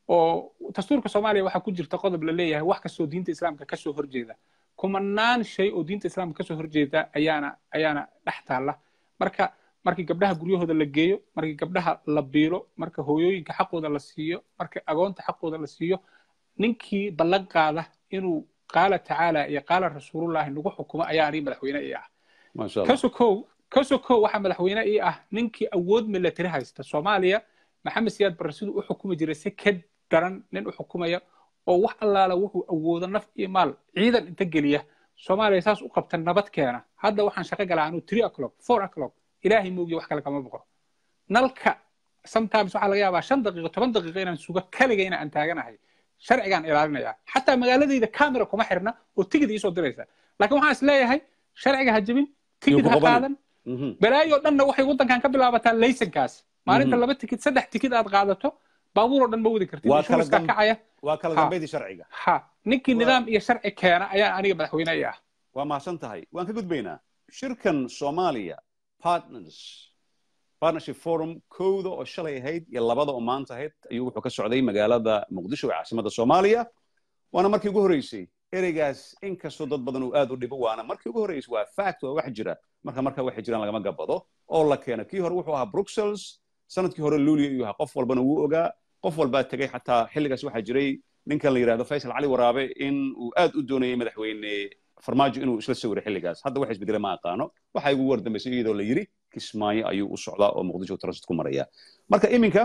oo dastuurka soomaaliya waxaa ku jirta qodob la leeyahay wax kastoo diinta islaamka ka soo horjeeda kumanaan shay oo diinta islaamka ka soo horjeeda ayaana ayaana dhex taalla marka markii gabdhaha guryahooda la geeyo markii gabdhaha la biilo marka hooyooyinka xaqooda la siiyo marka agoonta xaqooda la siiyo ninkii ballan qaada inuu qaala tacaala iyo qaala rasuulullaahi nagu xukumo ayaa aniga madaxweyne ii ah kasokow kasokow waxaa madaxweyne ii ah ninkii awood milatari haysta soomaaliya maxamed siyaad barre siduu u xukumi jiray si ka daran nin u xukumaya oo wax allaala wuxuu awoodo naf iyo maal ciidan inta geliya soomaaliya saas u qabta nabad keena hadda waxaan shaqo galaa anuu three o'clock four o'clock ilaahay moogiyo wax kale kama boqo nalka sometimes waxaa laga yaabaa shan daqiiqo toban daqiiqo inaan sugo kaligayna aan taaganahay sharcigaan ilaalinayaa xataa magaaladayda camera kuma xirna oo tigid iisoo diraysa laakiin waxaan is leeyahay sharciga ha jebin tigid ha qaadan balaayo dhanna waxay waddankan ka bilaabataa laysankaas maalinta laba tikid saddex tikid aad qaadato baabuur oo dhan ma wadi kartid insuranska kacaya waa kala dambeydii sharciga ha ninkii nidaam iyo sharci keena ayaa aniga madaxweyne ii ah waa mahadsan tahay waan ka gudbaynaa shirkan soomaaliya partners partnership forum kowda oo shalay ahayd iyo labada oo maanta ahayd ayuu wuxuu ka socday magaalada muqdisho ee caasimadda soomaaliya waana markii ugu horreysay ereygaas inkastoo dad badan uu aad u dhibo waana markii ugu horreysay waa fact waa wax jira marka marka waxay jiraan lagama gabado oo la keeno kii hore wuxuu ahaa bruxelles sanadkii hore luuliya ayuu ahaa qof walbana wuu ogaa qof walbaa tegay xataa xilligaas waxaa jiray ninkan la yidhahdo faysal cali waraabe in uu aad u doonayay madaxweyne farmaajo inuu isla sawiro xilligaas hadda waxa isbedelay ma aqaano waxa igu war dambeysay iyadoo la yiri kismaayo ayuu u socdaa oo muqdisho transit ku maraya marka iminka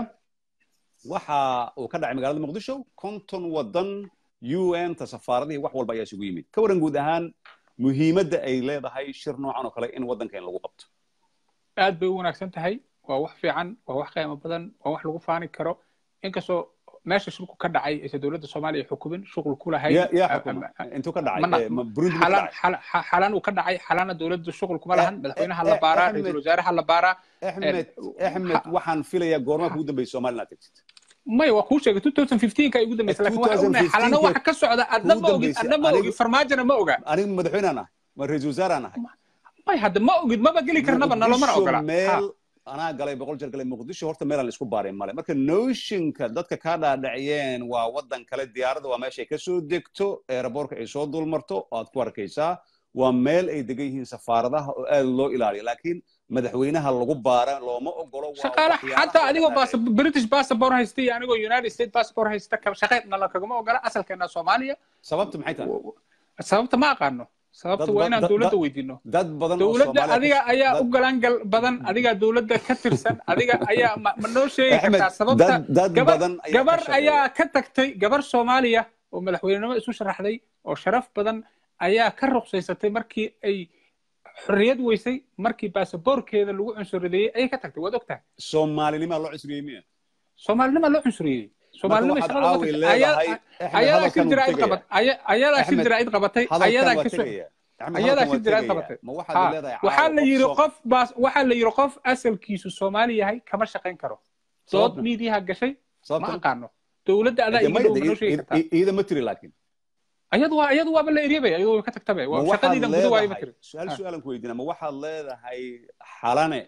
waxa uu ka dhacay magaalada muqdisho konton wadan u n ta safaaradihii wax walba ayaa isugu yimid ka waran guud ahaan muhiimadda ay leedahay shir noocan oo kale in waddanka in lagu qabto aad bay u wanaagsan tahay waa wax fiican waa wax qiimo badan waa wax lagu faani karo inkastoo meesha shirku ka dhacay ee dowladda Soomaaliya xukumin shuqul ku lahayd intuu ka dhacay ma Burundi xalan xalan uu ka dhacay xalana dowladda shuqul kuma lahan madaxweynaha la baaraa ra'iisul wasaaraha la baaraa Ahmed Ahmed waxaan filayaa goorma ugu dambeeyay Soomaaliland tagtid may waa ku sheegay twenty fifteen ka ugu dambeysay laakiin waxa uu xalana waxa ka socda adna ma ogid adna ma ogid farmaajana ma oga aniga madaxweynaha ma ra'iisul wasaaraha may hadda ma ogid ma ba gali karnaba nalo mar ogola anaa galay boqol jeer galay muqdisho horta meel aan isku baarin male marka nooshinka dadka ka dhaadhaciyeen waa waddan kale diyaaradda waa meesha ay ka soo degto airportka ay soo dulmarto oo aad ku arkaysaa waa meel ay degan yihiin safaaradaha oo aad loo ilaaliyo laakiin madaxweynaha lagu baara looma ogolo shaqaale xataa adigoo british passport haysta iyo anigoo united states passport haysta shaqeydna la kagama ogola asalkeena Soomaaliya sababta maxay tahay sababta ma aqaano sababta waa inaan dowladda weydiino dad badan oo dowladda adiga ayaa u galaan gal badan adiga dowladda ka tirsan adiga ayaa ma noo sheegi kartaa sababta gabar ayaa ka tagtay gabar Soomaaliya oo madaxweynenimo isu sharaxday oo sharaf badan ayaa ka ruqsaysatay markii ay xorriyad weysay markii baasaboorkeeda lagu cunsuriyay ayay ka tagtay waad ogtahay Soomaalinimo loo cunsuriyay miya Soomaalinimo loo cunsuriyay Soomaalida shaqada ayada ka jira ay qabat ayada ka jira ay qabatay ayada ka soo ayada ka jira ay qabatay waxa la yiri qof baas waxa la yiri qof asalkiisu Soomaali yahay kama shaqeyn karo dood miidiyaha gashay ma aqaano dowladda adaa iyo noo sheegi kartaa iyada ma tiri laakiin ayadu waa ayadu waa la eriyay ayadu ka tagtay waa shaqadiidan gudu waay ma tiri su'aal su'aalan ku weydiina ma waxaad leedahay xalane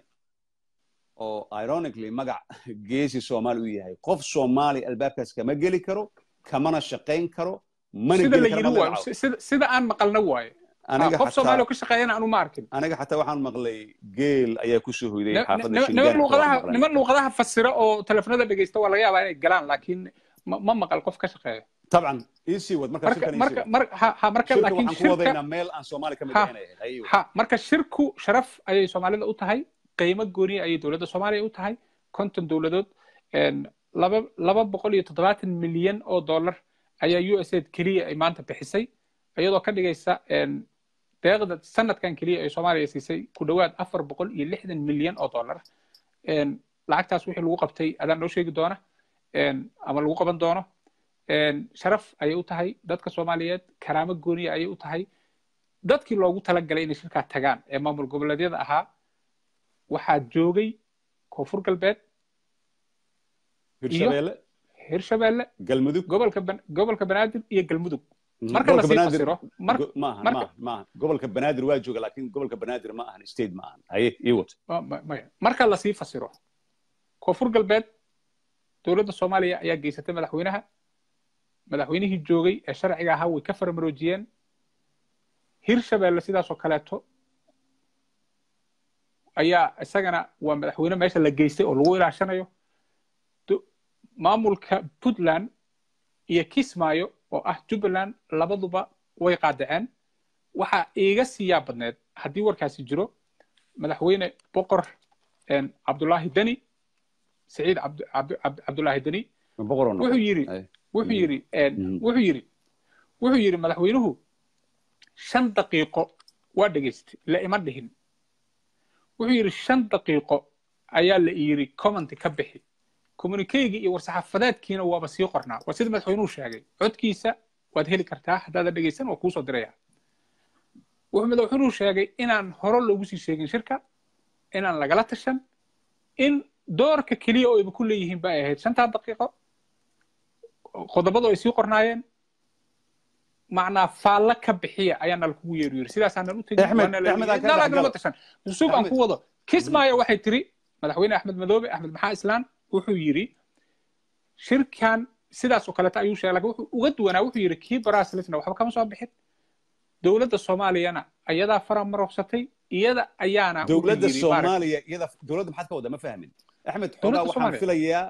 oo ironically magac geesi Soomaali u yahay qof Soomaali albaabkaas kama gali karo kamana shaqeyn karo mana gali karo sida sida aan maqalna waay aniga qof Soomaali oo ka shaqeeyana aanu ma arkin aniga xataa waxaan maqlay geel ayaa ku soo hoyday xaafadda Shingaan niman luqadaha niman luqadaha fasira oo telefoonada dhageysta waa laga yaabaa inay galaan laakiin ma maqal qof ka shaqeeya طبعا ايسي ود marka marka marka marka ha marka laakiin shirka wadayna meel aan Soomaali ka mid ahayn ayuu ha marka shirku sharaf ayay Soomaalida u tahay qiimo gooni ayay dawladda Soomaaliya u tahay konton dawladood een laba laba boqol iyo toddobaatan milyan oo dollar ayaa U S A I D kaliya ay maanta bixisay iyadoo ka dhigaysa een deeqda sanadkan kaliya ay Soomaaliya siisay ku dhawaad afar boqol iyo lixdan milyan oo dollar een lacagtaas wixii lagu qabtay adaan noo sheegi doona een ama lagu qaban doono een sharaf ayay u tahay dadka Soomaaliyeed karaamo gooni ayay u tahay dadkii loogu talagalay inay shirka tagaan ee maamul goboleedyada ahaa waxaa joogay koonfur galbeed hirshabeelle hirshabeelle galmudug gobolka gobolka banaadir iyo galmudug marka la sii fasiro marka ma gobolka banaadir waa jooga laakiin gobolka banaadir ma ahan state ma ahan haye iwat marka la sii fasiro koonfur galbeed dawladda Soomaaliya ayaa geysatay madaxweynaha madaxweynihii joogay ee sharciga ahaa way ka farmaroojiyeen hirshabeelle sidaas oo kaleeto ayaa isagana waa madaxweyne meesha la geystay oo lagu ilaashanayo maamulka Puntland iyo Kismaayo oo ah Jubbaland labaduba way qaadaceen waxa iiga siyaa badneed haddii warkaasi jiro madaxweyne boqor een Cabdullaahi Dani Saciid Cabdullaahi Dani wuxuu yiri wuxuu yiri een wuxuu yiri wuxuu yiri madaxweynuhu shan daqiiqo waa dhageystay la ima dhihin wuxuu yiri shan daqiiqo ayaa la yiri comment ka bixi communique-gi iyo warsaxaafadeedkiina waaba sii qornaa waa sida madaxweynuhu sheegay codkiisa waad heli kartaa haddaad dhageysan waa kuu soo diraya wuxuu madaxweynuhu sheegay inaan hore loogu sii sheegin shirka inaan lagala tashan in doorka kaliya oo ay ku leeyihiin ba ay ahayd shantaa daqiiqo qodobadu ay sii qornaayeen macnaa faalla ka bixiya ayaana lakugu yeeru yiri sidaasaanan u tegin suuq aan ku wado Kismaayo waxay tiri madaxweyne Axmed Madoobe Axmed Maxaa Islaan wuxuu yiri shirkan sidaas oo kale ayuu sheegay wuxuu uga duwanaa wuxuu yiri kii Brussels-na waxba kama soo bixin dawladda Soomaaliyana ayadaa faramaroogsatay iyada ayaana dawladda Soomaaliya iyada dawladda maxaad ka wada ma fahmin Axmed xogaa waxaan filayaa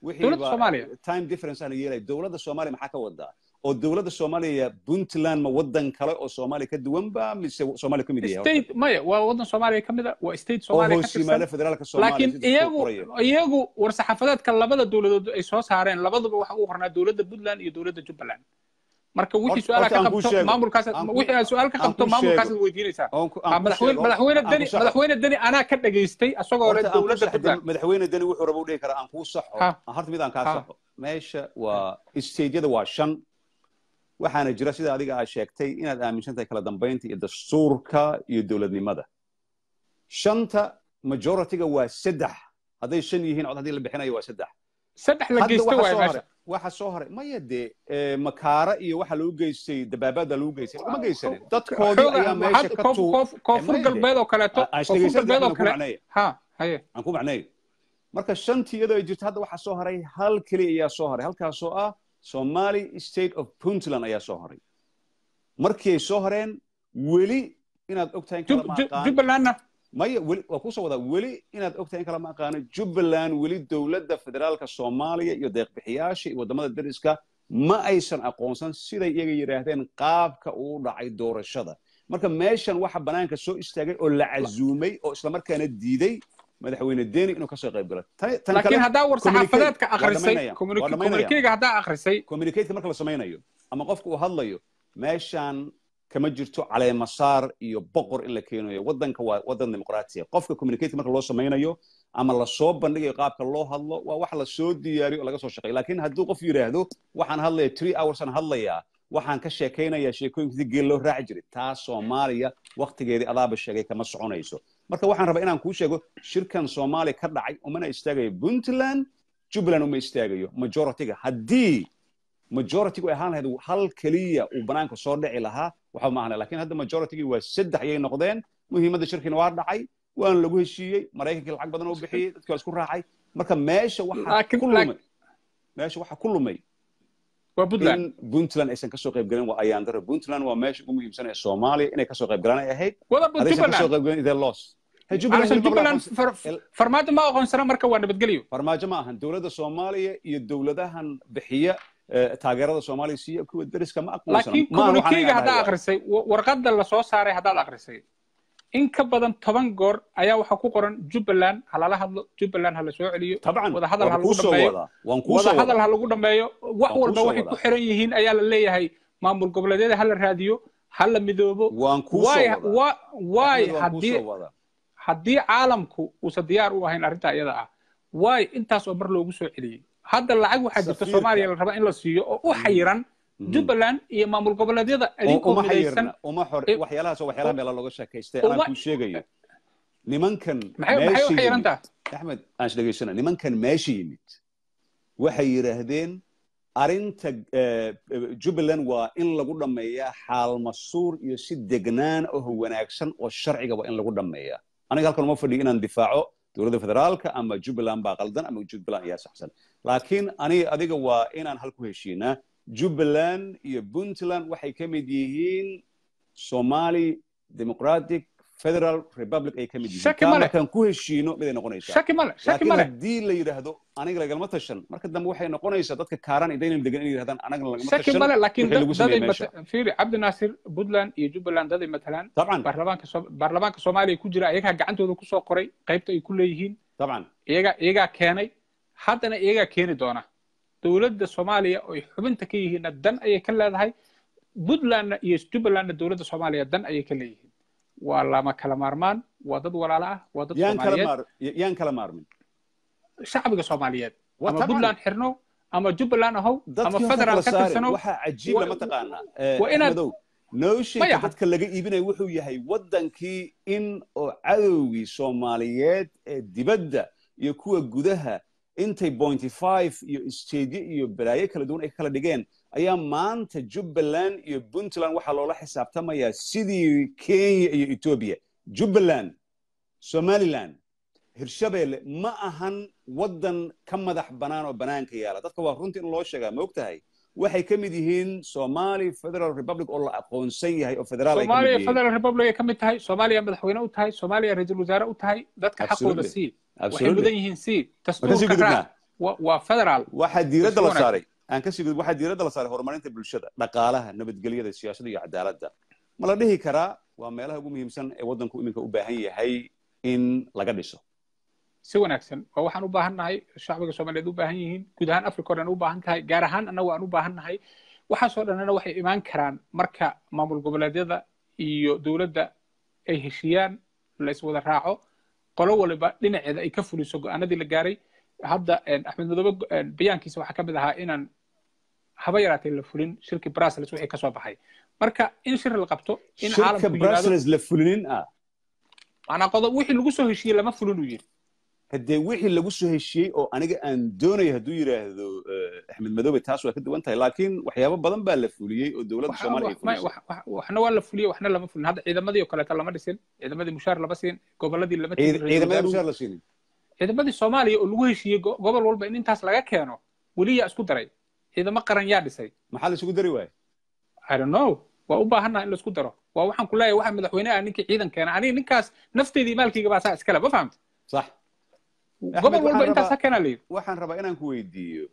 wixii time difference aan yeelay dawladda Soomaaliya maxaa ka wada oo dawladda Soomaaliya Puntland ma wadan kale oo Soomaaliya ka duwan ba mise Soomaaliya ka mid yahay state maya waa wadan Soomaaliya ka mid ah waa state Soomaaliya ka tirsan federaalka Soomaaliya laakiin iyagu iyagu warsaxaafadeedka labada dawladood ay soo saareen labaduba waxa uu qornaa dawladda Puntland iyo dawladda Jubbaland marka wixii su'aal ka qabto maamulkaas wixii ay su'aal ka qabto maamulkaas weydiinaysaa madaxweyne madaxweyne dani madaxweyne dani ana ka dhageystay asagoo hore dawladda Puntland madaxweyne dani wuxuu rabo u dhigi karaa aan ku saxo harta mid aan ka saxo meesha waa state-yada waa shan waxaana jira sida adiga aad sheegtay inaad aaminsan tahay kala dambeynta iyo dastuurka iyo dawladnimada shanta majority-ga waa saddex hadday shan yihiin cod haddii la bixinayo waa saddex saddex la geystay waa meesha waxa soo haray maya dee makaara iyo waxa lagu geystay dabaabada lagu geystay kuma geysanin dadkoodii ayaa meesha ka tuu koonfur galbeed oo kaleeto koonfur galbeed oo kale ha haye aan ku macneeyo marka shantii iyadoo ay jirto hadda waxa soo haray hal kaliya ayaa soo haray halkaasoo ah Somali state of Puntland ayaa soo haray markii ay soo hareen weli inaad ogtahay kala ma aqaan Jubbalandna maya weli waa ku soo wada weli inaad ogtahay kala ma aqaan Jubbaland weli dawladda federaalka Soomaaliya iyo deeq bixiyaasha iyo wadamada dariska ma aysan aqoonsan sida iyaga yiraahdeen qaabka uu dhacay doorashada marka meeshan waxa banaanka soo istaagay oo la casuumay oo isla markaana diiday madaxweyne Deni inuu ka soo qayb galo laakiin hadaa warsaxaafadeedka akhrisay communique-ga hadaa akhrisay communique-ka marka la sameeyo ama qofku uu hadlayo meeshan kama jirto caleema saar iyo boqor in la keenayo wadanka waa wadan dimuqraadiya qofka communique marka loo sameeyo ama la soo bandhigayo qaabka loo hadlo waa wax la soo diyaariyo laga soo shaqeeyo laakiin hadduu qof yiraahdo waxaan hadlaya three hours aan hadlayaa waxaan ka sheekeynayaa sheekooyinkii geel loo raaci jiray taas Soomaaliya waqtigeedii adaaba sheegay kama soconayso marka waxaan rabaa inaan kuu sheego shirkan Soomaaliya ka dhacay umana istaagayo Puntland Jubbaland uma istaagayo majority-ga haddii majority-gu ay ahaan lahayd hal kaliya uu banaanka soo dhici lahaa waxa ma ahan laakiin hadda majority-gi waa saddex ayay noqdeen muhiimadda shirkina waa dhacay waan lagu heshiiyey Mareykanka lacag badan oo bixiyay dadka isku raacay marka meesha waxa ku lumay meesha waxa ku lumay وبودلان in Puntland aysan ka soo qayb galin waa ayaan daro. Puntland waa meesha ugu muhiimsan ee Soomaaliya inay ka soo qayb galaan ay ahayd. ولا Hadaysan ka soo جبلان qayb galin they lost. Hey, علشان weli ma جبلان aqoonsan- فر... فرماده ما اقونسنا marka waa nabadgelyo farmaajo ma ahan dowladda Soomaaliya iyo dowladahan bixiya eh, taageerada Soomaaliya siiya kuwa dariska ma aqoonsan. laakiin communique hadda akhrisay warqadda la soo saaray hadda akhrisay in ka badan toban goor ayaa waxa ku qoran Jubbaland halala hadlo Jubbaland hala soo celiyo طبعا wada hadal waan ha lagu kuu soo dhameeyo wadaa waan kuu wada soo hadal wadaa ha lagu dhameeyo wax Waan kuu walba soo waxay ku wadaa. xiran yihiin ayaa la leeyahay maamul goboleedyada hala raadiyo hala midoobo waan kuu soo waay wadaa wa- waay Axmed, waan kuu haddii soo wadaa haddii caalamku uusan diyaar u ahayn arrinta iyada ah waay intaas oo mar loogu soo celiyey hadda lacag waxaa jirta Safiirka. Soomaaliya la rabaa in la siiyo oo u xayiran Jubbaland iyo maamul goboleedyada oo adinkoo uma midaysan xayirna uma xor Eh, waxyaalahaas oo waxyaalaha meela looga sheekaystay uma- anaa kuu sheegayo nimankan maxay maxay u meesha xayiran yimid tahay axmed aan isdhegaysana nimankan meesha yimid waxay yidhaahdeen arrinta eh, Jubbaland waa in lagu dhammeeyaa xaal masuur iyo si degnaan oo wanaagsan oo sharciga waa in lagu dhammeeyaa aniga halkan uma fadhiyo inaan difaaco dowladda federaalka ama Jubbaland baa qaldan ama Jubbaland ayaa saxsan laakiin aniga adiga waa inaan hal ku heshiinaa Jubbaland iyo Puntland waxay ka mid yihiin Somali Democratic Federal Republic ay ka mid yihiin Shaki ma leh. markaan ku heshiino miday noqonaysaa shaki male shaki laakiin male haddii la yidhaahdo aniga lagalama tashan marka dambe waxay noqonaysaa dadka kaaran idaynan degan inay yidhahdaan anaga lagama shaki tashan male laakiin wixii lagu sameeyey daday meesha fiiri cabdi naasir Puntland iyo Jubbaland daday matalaan طبعا baarlamaanka Soo- baarlamaanka Soomaaliya ku jira ayaga gacantooda ku soo qoray qaybta ay ku leeyihiin طبعا iyaga iyaga keenay haddana iyaga keeni doona dowladda Soomaaliya oo ay xubinta ka yihiin dan ayay ka leedahay Puntland iyo Jubbaland dowladda Soomaaliya dan ayay ka leeyihiin waa lama kala maarmaan waa dad walaalo ah waa dad yaan kala Soomaaliyeed maar yaan kala maarmin shacbiga Soomaaliyeed Waa ama طبعاً. Puntland xirno ama Jubbaland ahow ama dadkii horta federal kala ka saari tirsano waxaa cajiib wa- lama taqaanaa waa inaad- axmedow nooshinka Maya. dadka laga iibinayo wuxuu yahay waddankii in oo cadowgii Soomaaliyeed ee dibadda iyo kuwa gudaha intay point five iyo isteedyo iyo balaayo kala duwan ay kala dhigeen ayaa maanta Jubbaland iyo Puntland waxaa loola xisaabtamayaa sidii Kenya iyo Ethiopia Jubbaland Somaliland Hirshabelle ma ahan waddan ka madax banaan oo banaanka yaala dadka waa runtii in loo sheegaa ma ogtahay waxay ka mid yihiin Somali Federal Republic oo la aqoonsan yahay oo federaal ay ka mid Soomaaliya yihiin Federal Republic ay ka mid tahay Soomaaliya madaxweyne u tahay Soomaaliya ra'iisul wasaare u tahay dadka xaqooda Absolutely. sii waxay Absolutely. mudan yihiin sii Marka sii dastuurka gudubnaa. raac waa waa federal waxaa diiradda la Wanaagsan. saaray aan ka sii gudub waxaa diiradda la saaray horumarinta bulshada dhaqaalaha nabadgelyada siyaasadda iyo cadaaladda ma la dhihi karaa waa meelaha ugu muhiimsan ee waddanku iminka u baahan yahay in laga dhiso si wanaagsan waa waxaan u baahannahay shacbiga Soomaaliyeed u baahan yihiin guud ahaan Afrika oo dhan u baahan tahay gaar ahaan annagu aan u baahannahay waxaasoo dhanna waxay imaan karaan marka maamul goboleedyada iyo dowladda ay heshiiyaan la iswada raaco qolo waliba dhinaceeda ay ka fuliso go'aanadii la gaaray hadda Axmed Madoobe bayaankiisa waxaa ka mid ahaa inaan haba yaraatay la fulin shirki Brussels wixii ka soo baxay marka in shir la qabto in shirka caalamku yimaado Brussels la fulinin ah ana qodob wixii lagu soo heshiiyey lama fulin uu yiri haddee wixii lagu soo heshiiyey oo aniga aan doonayo hadduu yidhaahdo Axmed Madoobe taas waa ka duwan tahay laakiin waxyaabo badan baa la fuliyey oo dowladda Soomaaliya ay fulisay waxna waa la fuliyey waxna lama fulin hadda ciidamadii oo kaleeta lama dhisin ciidamadii mushaar lama siin goboladii lama ciidamada mushaar la siinin ciidamadii Soomaaliya oo lagu heshiiyey gobol walba in intaas laga keeno weli yaa isku daray ciidamo qaran yaa dhisay maxaa la isugu dari waayay I don't know waa u baahannahay in la isku daro waa waxaan ku leeyahay waxa madaxweynaha ninkii ciidan keena aniga ninkaas nafteedii maalkayga baa saa iskale ma fahamta sax gobol walba intaas ha keenaa layidhi waxaan rabaa inaan ku weydiiyo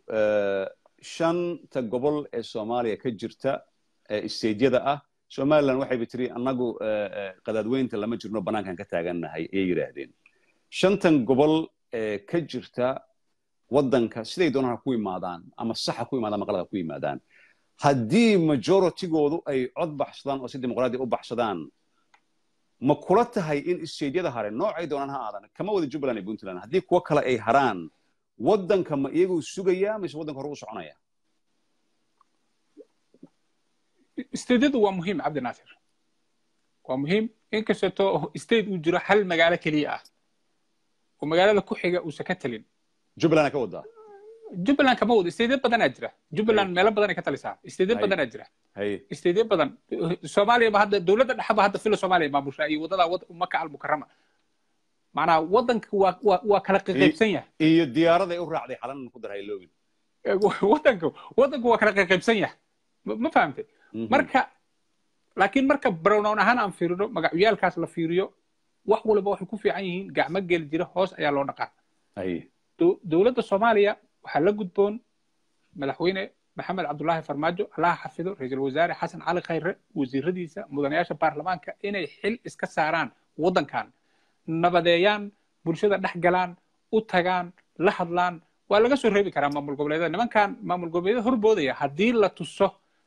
shanta gobol ee Soomaaliya ka jirta ee isteedyada ah Somaliland waxay bitiri annagu qadaadweynta lama jirno banaankan ka taagannahay ay yiraahdeen shantan gobol ee ka jirta waddanka siday doonaan ku imaadaan ama sax ku imaadaan maqalada ku imaadaan haddii majority-goodu ay cod baxsadaan oo si dimuqraadi u baxsadaan ma kula tahay in isteedyada hare noocay doonaan ha aadan kama wada Jubbaland iyo Puntland haddii kuwa kale ay haraan waddanka ma iyagu sugaya mise waddanka hore u soconaya isteedyadu waa muhiim Cabdi Naasir waa muhiim in kastoo state uu jiro hal magaalo kaliya ah oo magaalada ku xiga uu ka talin Jubbaland ka wada Jubbaland kama wada isteedyo badan jira Jubbaland meelo badan ay ka talisaa isteedyo badan jira hay isteedyo badan Soomaaliya hadda dawladda dhaxba hadda filo Soomaaliya maamulsha iyo wadada Makka al-Mukarrama macna wadanka waa waa kala qaybsan yahay iyo diyaarada ay u raacday xalan ku daray loobin wadanku wadanku waa kala qaybsan yahay ma fahamtay marka laakiin marka brown ahaan aan fiirino magacyaalkaas la fiiriyo wax walba waxay ku fiican yihiin gacmo gel jira hoos ayaa loo dhaqaa ay dowladda Soomaaliya waxa la gudboon madaxweyne maxamed cabdullaahi farmaajo allah xafido ra'iisul wasaare xasan cali khayre wasiiradiisa mudanayaasha baarlamaanka inay xil iska saaraan wadankan nabadeeyaan bulshada dhex galaan u tagaan la hadlaan waa laga soo reebi karaa maamul goboleedyada nimankan maamul goboleedyada horboodaya haddii la tuso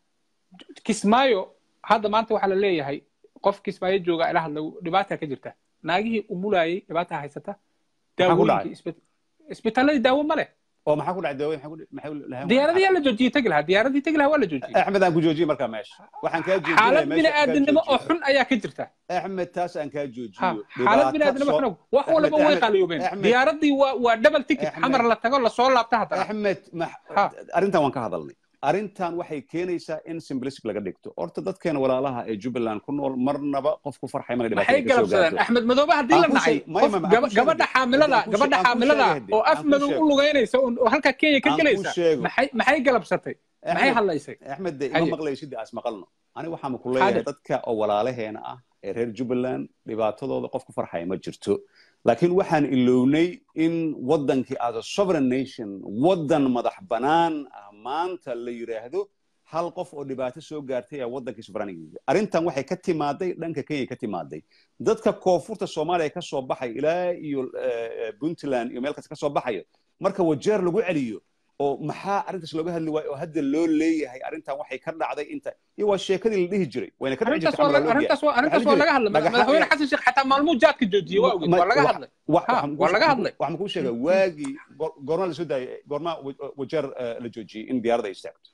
Kismaayo hadda maanta waxa la leeyahay qof Kismaayo jooga ila hadla dhibaata ka jirta naagihii umulayay dhibaata haysata daawooyinka isbitaalada daawo ma leh oo maxaa ku dhacay daawooyin maxay lahayn diyaaradii la joojiyay tagi lahaa diyaaradii tagi lahaa waa la joojiyay axmed aan ku joojiyay markaa meesha waxaan kaa joojiyay xaalad bini'aadanimo oo xun ayaa ka jirta axmed taas aan kaa joojiyo xaalad bini'aadanimo xun wax walba way qaaliyoobeen diyaaradii waa waa double ticket xamar la tago la soo laabta hadda axmed arrintan waan ka hadalnay arrintan waxay keenaysaa in simplistic laga dhigto horta dadkeena walaalaha ee Jubbaland ku nool marnaba qof ku farxay ma dhibaato maxay galabsadeen axmed madoobe hadii la nacay gabadha xaamilada gabadha xaamilada oo af madow u lugeynaysa oo halka Kenya ka galaysa maxay maxay galabsatay maxay hadlaysay axmed ima maqlaysid as maqalno ani waxaan ku leeyahay dadka oo walaalaheena ah ee reer Jubbaland dhibaatadooda qof ku farxay ma jirto laakiin waxaan ilownay in wadankii as a sovereign nation wadan madax banaan maanta la yiraahdo hal qof oo dhibaato soo gaartay ee wadankii sovereignty arrintan waxay ka timaaday dhanka Kenya ka timaaday dadka koonfurta Soomaaliya ka soo baxay ilaa iyo Puntland iyo meel kasta ka soo baxayo marka wajeer lagu celiyo oo maxaa arrintaas looga hadli waay oo hadda loo leeyahay arrintan waxay ka dhacday inta iyo waa sheekadii la dhihi jiray wayna ka dhacday arrintaas waa arrintaas waa laga hadlay madaxweyne xasan sheekh xataa maalmo jaadka joojiyay waa ogid waa laga hadlay waa laga hadlay waxaan ku sheegay waagi goorma la soo daayay goorma wajeer la joojiyay in diyaarada ay istaagto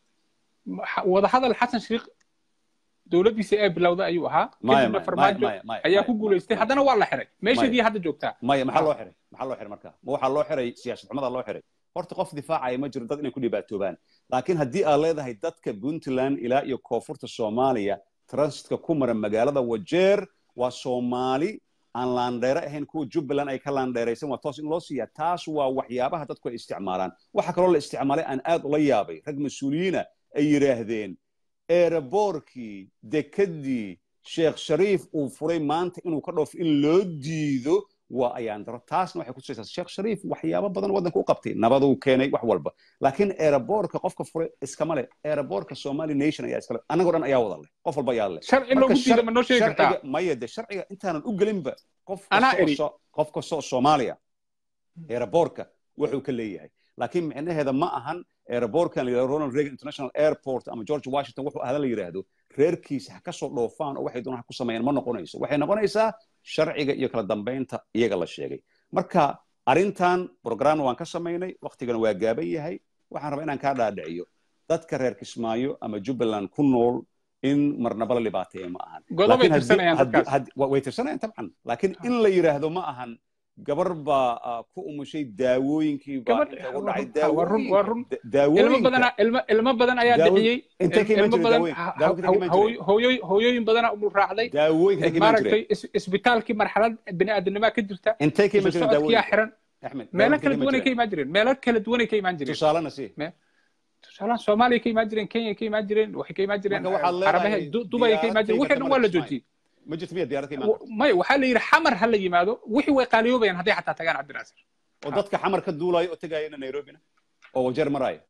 wada hadal xasan sheekh dowladdiisa ee bilowda ayuu ahaa kadibna farmaajo ayaa ku guuleystay haddana waa la xiray meeshadii hadda joogtaa maya maxaa loo xiray maxaa loo xiray marka ma waxaa loo xiray siyaasad xumada loo xiray horta qof difaacaya ma jiro dad inay ku dhibaatoobaan laakiin haddii aad leedahay dadka Puntland ilaa iyo koonfurta Soomaaliya transitka ku mara magaalada wajeer waa Soomaali aan laandheere ahayn kuwa Jubbaland ay ka laandheeraysan waa toos in loo siiya taas waa waxyaabaha dadku ay isticmaalaan waxa kaloo la isticmaalay aan aad ula yaabay rag mas'uuliyiina ay yiraahdeen airportkii dekadii Sheekh Shariif uu furay maanta inuu ka dhoof in loo diido waa ayaan daro taasna waxay ku tusaysaa Sheekh Shariif waxyaabo badan wadanka u qabtay nabad uu keenay wax walba laakiin airportka qofka furay iskama leh airportka Somali nation ayaa iskale anagu dhan ayaa wada leh qof walba ayaa leh sharci loogu diiday ma noo sheegi kartaa maya de sharciga intaanan u gelinba qof qofka Soomaaliya airportka wuxuu ka leeyahay laakiin micnaheeda ma ahan airportkan la yiraahdo Ronald Reagan International Airport ama George Washington wuxuu ahla la yiraahdo reerkiisa ha ka soo dhoofaan oo waxay doonaan ku sameeyaan ma noqonayso waxay noqonaysaa sharciga iyo kala dambeynta iyaga la sheegay marka arintan program waan ka sameeynay waqtigana waa gaaban yahay waxaan rabaa inaan ka dhaadhiciyo dadka reer Kismaayo ama Jubbaland ku nool in marnaba la libaateeyo ma ahan laakiin way tirsanayaan tabcan laakiin in la yiraahdo ma ahan gabar baa ku umushay daawooyinkii baa inta ugu dhacay daawooyin ilmo badan ilmo ilmo badan ayaa dhiciyay ilmo badan hooyooyin hooyooyin badan umul raacday daawooyin maaragtay isbitaalkii marxalad bini'aadanimo ka jirta intee ka iman jireen daawooyin xiran axmed meelo kala duwan ay ka iman jireen meelo kala duwan ay ka iman jireen tusaalana si tusaalaan Soomaaliya ka iman jireen Kenya ka iman jireen waxay ka iman jireen Carabaha Dubai ka iman jireen wixii dhan waa la joojiyay ma jirto miya diyaarad ka imaan may waxa la yiri xamar hal yimaado wixii way qaaliyoobayaan hadii xataa tagaan Cabdiraasir oo dadka xamar ka duulayo oo tagayna Nairobi oo wajeer maraayo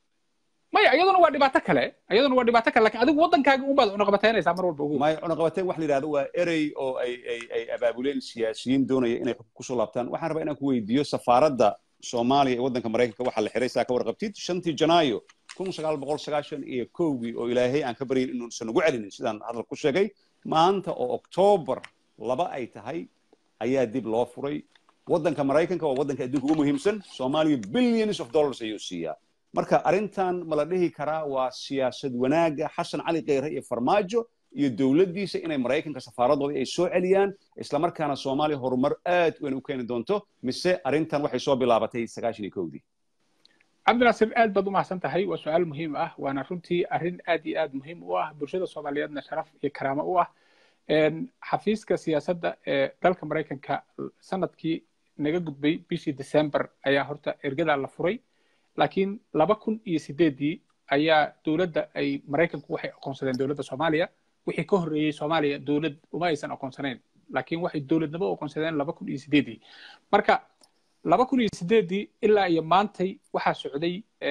may ayaduna waa dhibaato kale ayaduna waa dhibaato kale laakiin adigu wadankaaga u baad una qabateynaysaa mar walba ugu may una qabateen wax la yiraahdo waa erey oo ay ay ay abaabuleen siyaasiyiin doonaya inay ku soo laabtaan waxaan rabaa inaan ku weydiiyo safaaradda Soomaaliya ee wadanka Mareykanka waxa la xiray saa ka warqabtid shantii Janaayo kun sagaal boqol sagaashan iyo kow oo Ilaahay aan ka baryin inuu san ugu celinin sidaan hadal ku sheegay maanta oo October laba ay tahay ayaa dib loo furay wadanka Mareykanka waa wadanka adduunka ugu muhiimsan Soomaaliya billions of dollars ayuu siiyaa marka arintan ma la dhihi karaa waa siyaasad wanaaga Xasan Cali Khayre iyo Farmaajo iyo dawladdiisa inay Mareykanka safaaradooda ay soo celiyaan isla markaana Soomaaliya horumar aad weyn u keeni doonto mise arintan waxay soo bilaabatay sagaashan iyo kow dii Cabdiraasir aad baad u mahadsan tahay waa su'aal muhiim ah waana runtii arrin aad iyo aad muhiim u ah bulshada Soomaaliyeedna sharaf iyo karaamo u ah een xafiiska siyaasadda ee dalka Mareykanka sanadkii naga gudbay bishii December ayaa horta ergada la furay laakiin laba kun iyo sideedii ayaa dowladda ay maraykanku waxay aqoonsadeen dowladda soomaaliya wixii ka horreeyey soomaaliya dowlad uma aysan aqoonsanayn laakiin waxay dowladnimo u aqoonsadeen laba kun iyo sideedii marka laba kun iyo sideedii ilaa iyo maantay waxaa socday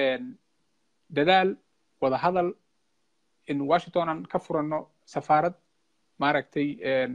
dadaal wada hadal in washington aan ka furanno safaarad maaragtay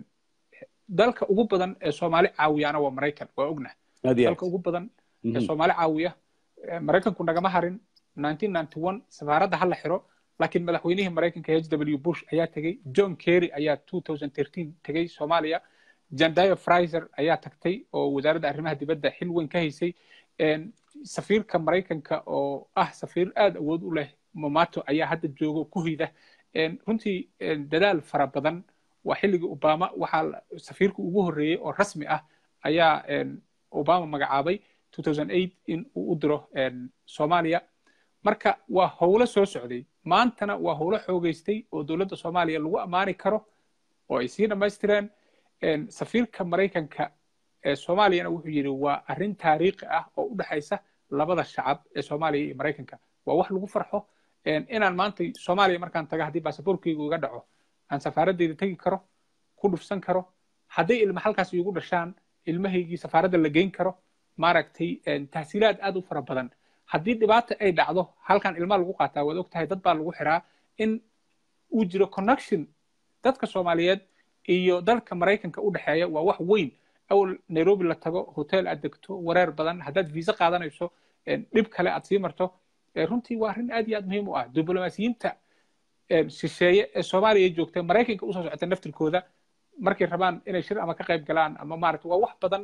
dalka ugu badan ee soomaali caawiyaana waa maraykan waa ognahay dalka ugu badan ee soomaali caawiya maraykanku nagama harin nineteen ninety one safaaradda ha la xiro laakiin madaxweynihii maraykanka h w bush ayaa tegey john kerry ayaa two thousand thirteen tegey soomaaliya jandayo fraser ayaa tagtay oo wasaaradda arrimaha dibadda xil weyn ka haysay safiirka maraykanka oo ah safiir aad awood u leh momato ayaa hadda joogo ku hida runtii dadaal fara badan waa xilligii obama waxaa safiirka ugu horreeyey oo rasmi ah ayaa obama magacaabay two thousand eight in uu u diro soomaaliya marka waa howlo soo socday maantana waa howlo xoogeystay oo dowladda soomaaliya lagu ammaani karo oo ay sii dhammaystireen safiirka maraykanka ee soomaaliyana wuxuu yidhi waa arrin taariikhi ah oo u dhexaysa labada shacab ee soomaaliya iyo maraykanka waa wax lagu farxo inaan maanta soomaaliya markaan taga haddii baasaboorkaygu iga dhaco aan safaaraddeeda tegi karo ku dhufsan karo hadday ilma halkaas iigu dhashaan ilmahaygii safaaradda la geyn karo maaragtay tahsiilaad aad u fara badan haddii dhibaata ay dhacdo halkan ilmaa lagu qaataa waad og tahay dad baa lagu xiraa in uu jiro connection dadka soomaaliyeed iyo dalka maraykanka u dhexeeya waa wax weyn awal nairobi la tago hotel aad degto wareer badan haddaad viisa qaadanayso dhib kale aad sii marto runtii waa arrin aad iyo aad muhiim u ah diblomaasiyiinta shisheeye ee soomaaliya joogta maraykanka usoo socota naftirkooda markay rabaan inay shir ama ka qayb galaan ama maaragta waa wax badan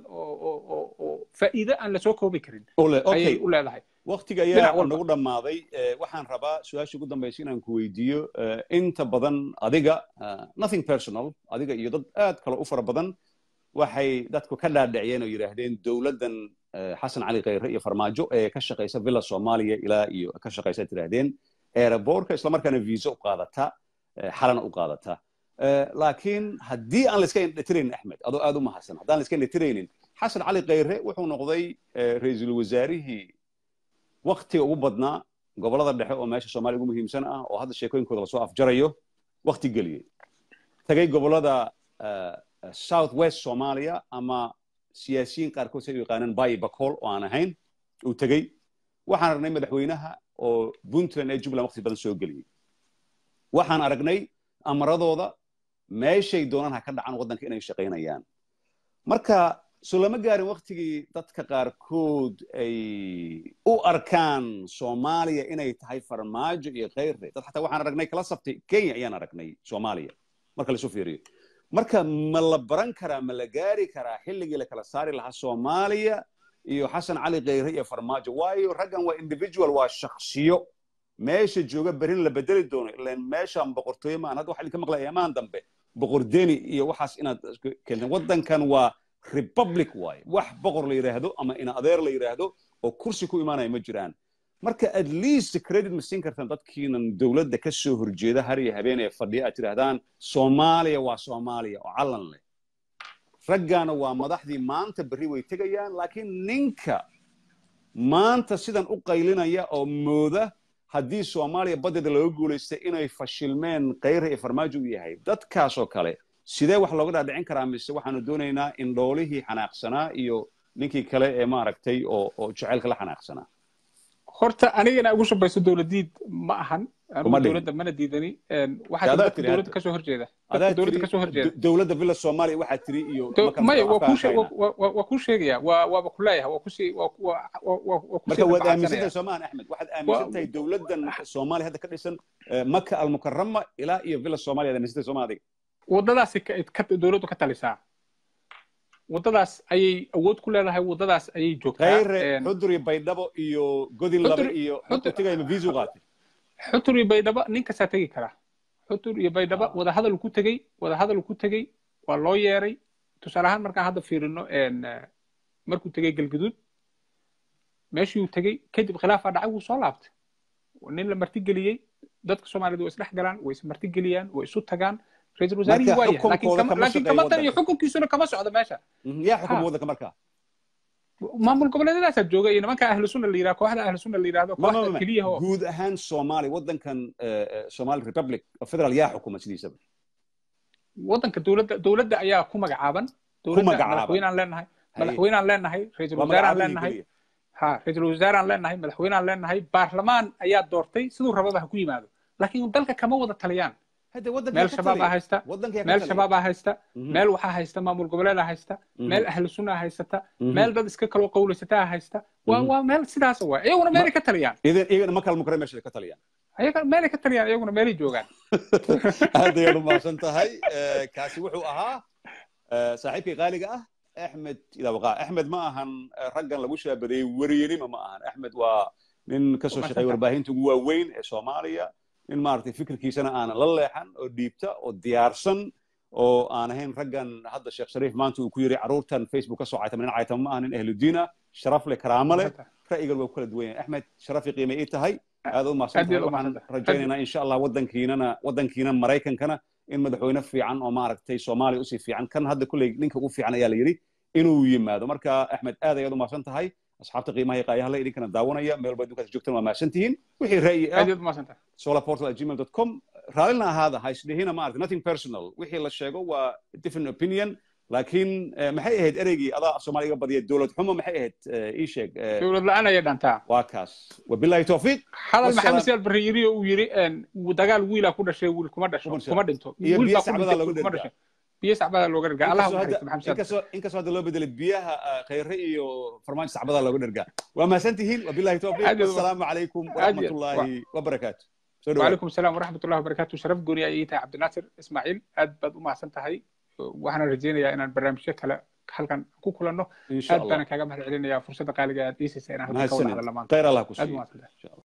oo faa'iido aan lasoo koobi karin ayay u leedahay waqtiga ayaa nagu dhammaaday waxaan rabaa su-aasha ugu dambaysa inaan ku weydiiyo inta badan adiga nothing personal adiga iyo dad aad kale u fara badan waxay dadku ka dhaadhiciyeen oo yidhaahdeen dowladdan xasan cali khayre iyo farmaajo ee ka shaqaysa villa soomaaliya ilaa iyo ka shaqaysa tidhaahdeen aeroboortka islamarkaana visa u qaadata xalana u qaadata laakiin haddii aan la iska indhatiraynin axmed adoo aad u mahadsan haddaan la iska indhatiraynin xasan cali khayre wuxuu noqday ra-iisul wasaarihii waktiga ugu badnaa gobolada dhexe oo meesha soomaaliya ugu muhiimsan ah oo hadda sheekooyinkooda lasoo afjarayo wakti geliyey tagay gobolada south west soomaaliya ama siyaasiyiin qaarkood say u yaqaanaan bayi bakool oo aan ahayn uu tegey waxaan aragnay madaxweynaha oo puntland ee jubbaland waqti badan soo geliyey waxaan aragnay amaradooda meeshay doonaan ha ka dhacan waddanka inay shaqaynayaan marka soo lama gaarin waktigii dadka qaarkood ay u arkaan soomaaliya inay tahay farmaajo iyo khayre dad xataa waxaan aragnay kala sabtay kenya ayaan aragnay soomaaliya marka lasu fiiriyo marka ma la baran karaa ma la gaari karaa xilligii la kala saari lahaa soomaaliya iyo xasan cali khayre iyo farmaajo waayo raggan waa individual waa shakhsiyo meesha jooga berin la bedeli doono ilaan meeshaan boqortooyo maan hadda waxaa idinka maqlaya amaan dambe boqor deni iyo waxaas inaad keenteen waddankan waa republic waaye wax boqor la yidhaahdo ama ina adeer la yidhaahdo oo kursi ku imaanaya ma jiraan marka at least credit ma siin kartaan dadkiinan dowladda ka soo horjeeda har iyo habeen ee fadhiya aad tidhaahdaan soomaaliya waa soomaaliya oo callan leh raggaana waa madaxdii maanta berri way tegayaan laakiin ninka maanta sidan u qaylinaya oo mooda haddii soomaaliya baddeeda looga guulaystay inay fashilmeen khayre iyo farmaajo u yahay dadkaasoo kale sidee wax looga dhaadhicin karaa mise waxaanu doonaynaa in dhoolihii xanaaqsanaa iyo ninkii kale ee maaragtay oo oo jacaylka la xanaaqsanaa horta anigana ugu shabayso dowladiid ma ahan dowladda mana diidani waxaa dadka dowladda kasoo horjeeda dadka dowladda kasoo horjeeda dowladda villa soomaaliya waxaa tiri iyo maya waa ku waa ku sheegaya waa waaba ku leeyahay waa ku sii waa waa marka waad aaminsantahay soomaan axmed waxaad aaminsantahay dowladdan soomaaliya hadda ka dhisan maka almukarama ilaa iyo villa soomaaliya aad aaminsantahay sooma adiga waddadaasi dowladdu ka talisaa waddadaas ayay awood ku leedahay waddadaas ayay joogtaa khayre xudur iyo baydhabo iyo godin laba iyo markuu tegaya ma viisa u qaatay xudur iyo baydhabo nin kastaa tegi karaa xudur iyo baydhabo wadahadal ku tegey wadahadal ku tegey waa loo yeeray tusaale ahaan markaan hadda fiirino markuu tegey galgaduud meeshii uu tegey kadib khilaafaa dhacay wuu soo laabtay nin la martigeliyey dadka soomaaliyeed way isdhex galaan way ismartigeliyaan way isu tagaan رئيس الوزراء وايه لكن كم لكن كم ترى يحكم كيسونا كم سعودة ماشى يا حكم وذا كمركا maamul goboleedyadaas jooga iyo nimanka ahlu sunna la yiraahdo kooxda ahlu sunna la yiraahdo kooxda kaliya oo guud ahaan Soomaali wadankan Somali Republic of Federal yaa xukuma sidiisaba wadanka dawladda dawladda ayaa ku magacaaban dawladda madaxweynaan leenahay madaxweynaan leenahay ra'iisul wasaaraan leenahay ha ra'iisul wasaaraan leenahay madaxweynaan leenahay baarlamaan ayaa doortay sidoo rabada ha ku yimaado laakiin dalka kama wada taliyaan meel shabaab haysta meel shabaab haysta meel waxa haysta maamul goboleed haysta meel ahlu sunna haysata meel dad iska kala qowlaysata haysta waa waa meel sidaas waa iyaguna meel ka taliyaan idan iyaguna ma kala muqray meesha ka taliyaan ayaga meel ka taliyaan iyaguna meel joogaan aad ayuu maasan tahay kaasi wuxuu ahaa saaxiibkii qaaliga ah Ahmed ila waqa Ahmed ma ahan raggan lagu shaabaday wariyinimo ma ahan Ahmed waa nin ka soo shaqeeyay warbaahinta ugu waaweyn ee Soomaaliya in maartay fikirkiisana aan la leexan oo dhiibta oo diyaarsan oo aan ahayn raggan hadda Sheekh Shariif maanta uu ku yiri caruurtan Facebook ka soo caytay min caytay ma ahan ahlu diina sharaf leh karaamo leh ra'yiga waa kala duwan yahay Ahmed sharafi qiime ay tahay aad u maasantahay waxaan rajaynaynaa insha Allah wadankiinana wadankiina Mareykankana in madaxweyne fiican oo maartay Soomaaliya u si fiican kan hadda kulay ninka ugu fiican ayaa la yiri inuu yimaado marka Ahmed aad ayaad u maasantahay asxaabta qiimaha qaayaha la idinkana daawanaya meel baad dukaas joogtaan waa maasantihiin wixii ra'yi ah aad ma santaa solar portal at gmail dot com raalina ahaada ha isdhihina ma aragtay nothing personal wixii la sheego waa different opinion laakiin maxay ahayd ereygii adaa Soomaaliga badiya dawlad xumo maxay ahayd ii sheeg dawlad la'aan ay dhantaa waa kaas wabillahi tawfiiq hadal maxamed siyaad barriiri uu yiri dagaal wiila ku dhashay wiil kuma dhasho kuma dhinto wiil baa ku dhashay biyo sacbada looga dhargaa allah inkasoo inkasoo hadda loo bedelay biyaha khayre iyo farmaajo sacbada looga dhargaa waa mahadsantihiin wabillahi tawfiiq assalaamu calaykum waraxmatullaahi wabarakaatu وعليكم السلام ورحمة الله وبركاته شرف قوني أيها عبد الناصر إسماعيل أدبد وما سنتهي وحنا رجينا يا إن البرنامج كلا حلقا كوكو لأنه أدبنا كجمع العلينا يا فرصة قالقة ديسي سينا خير الله كسي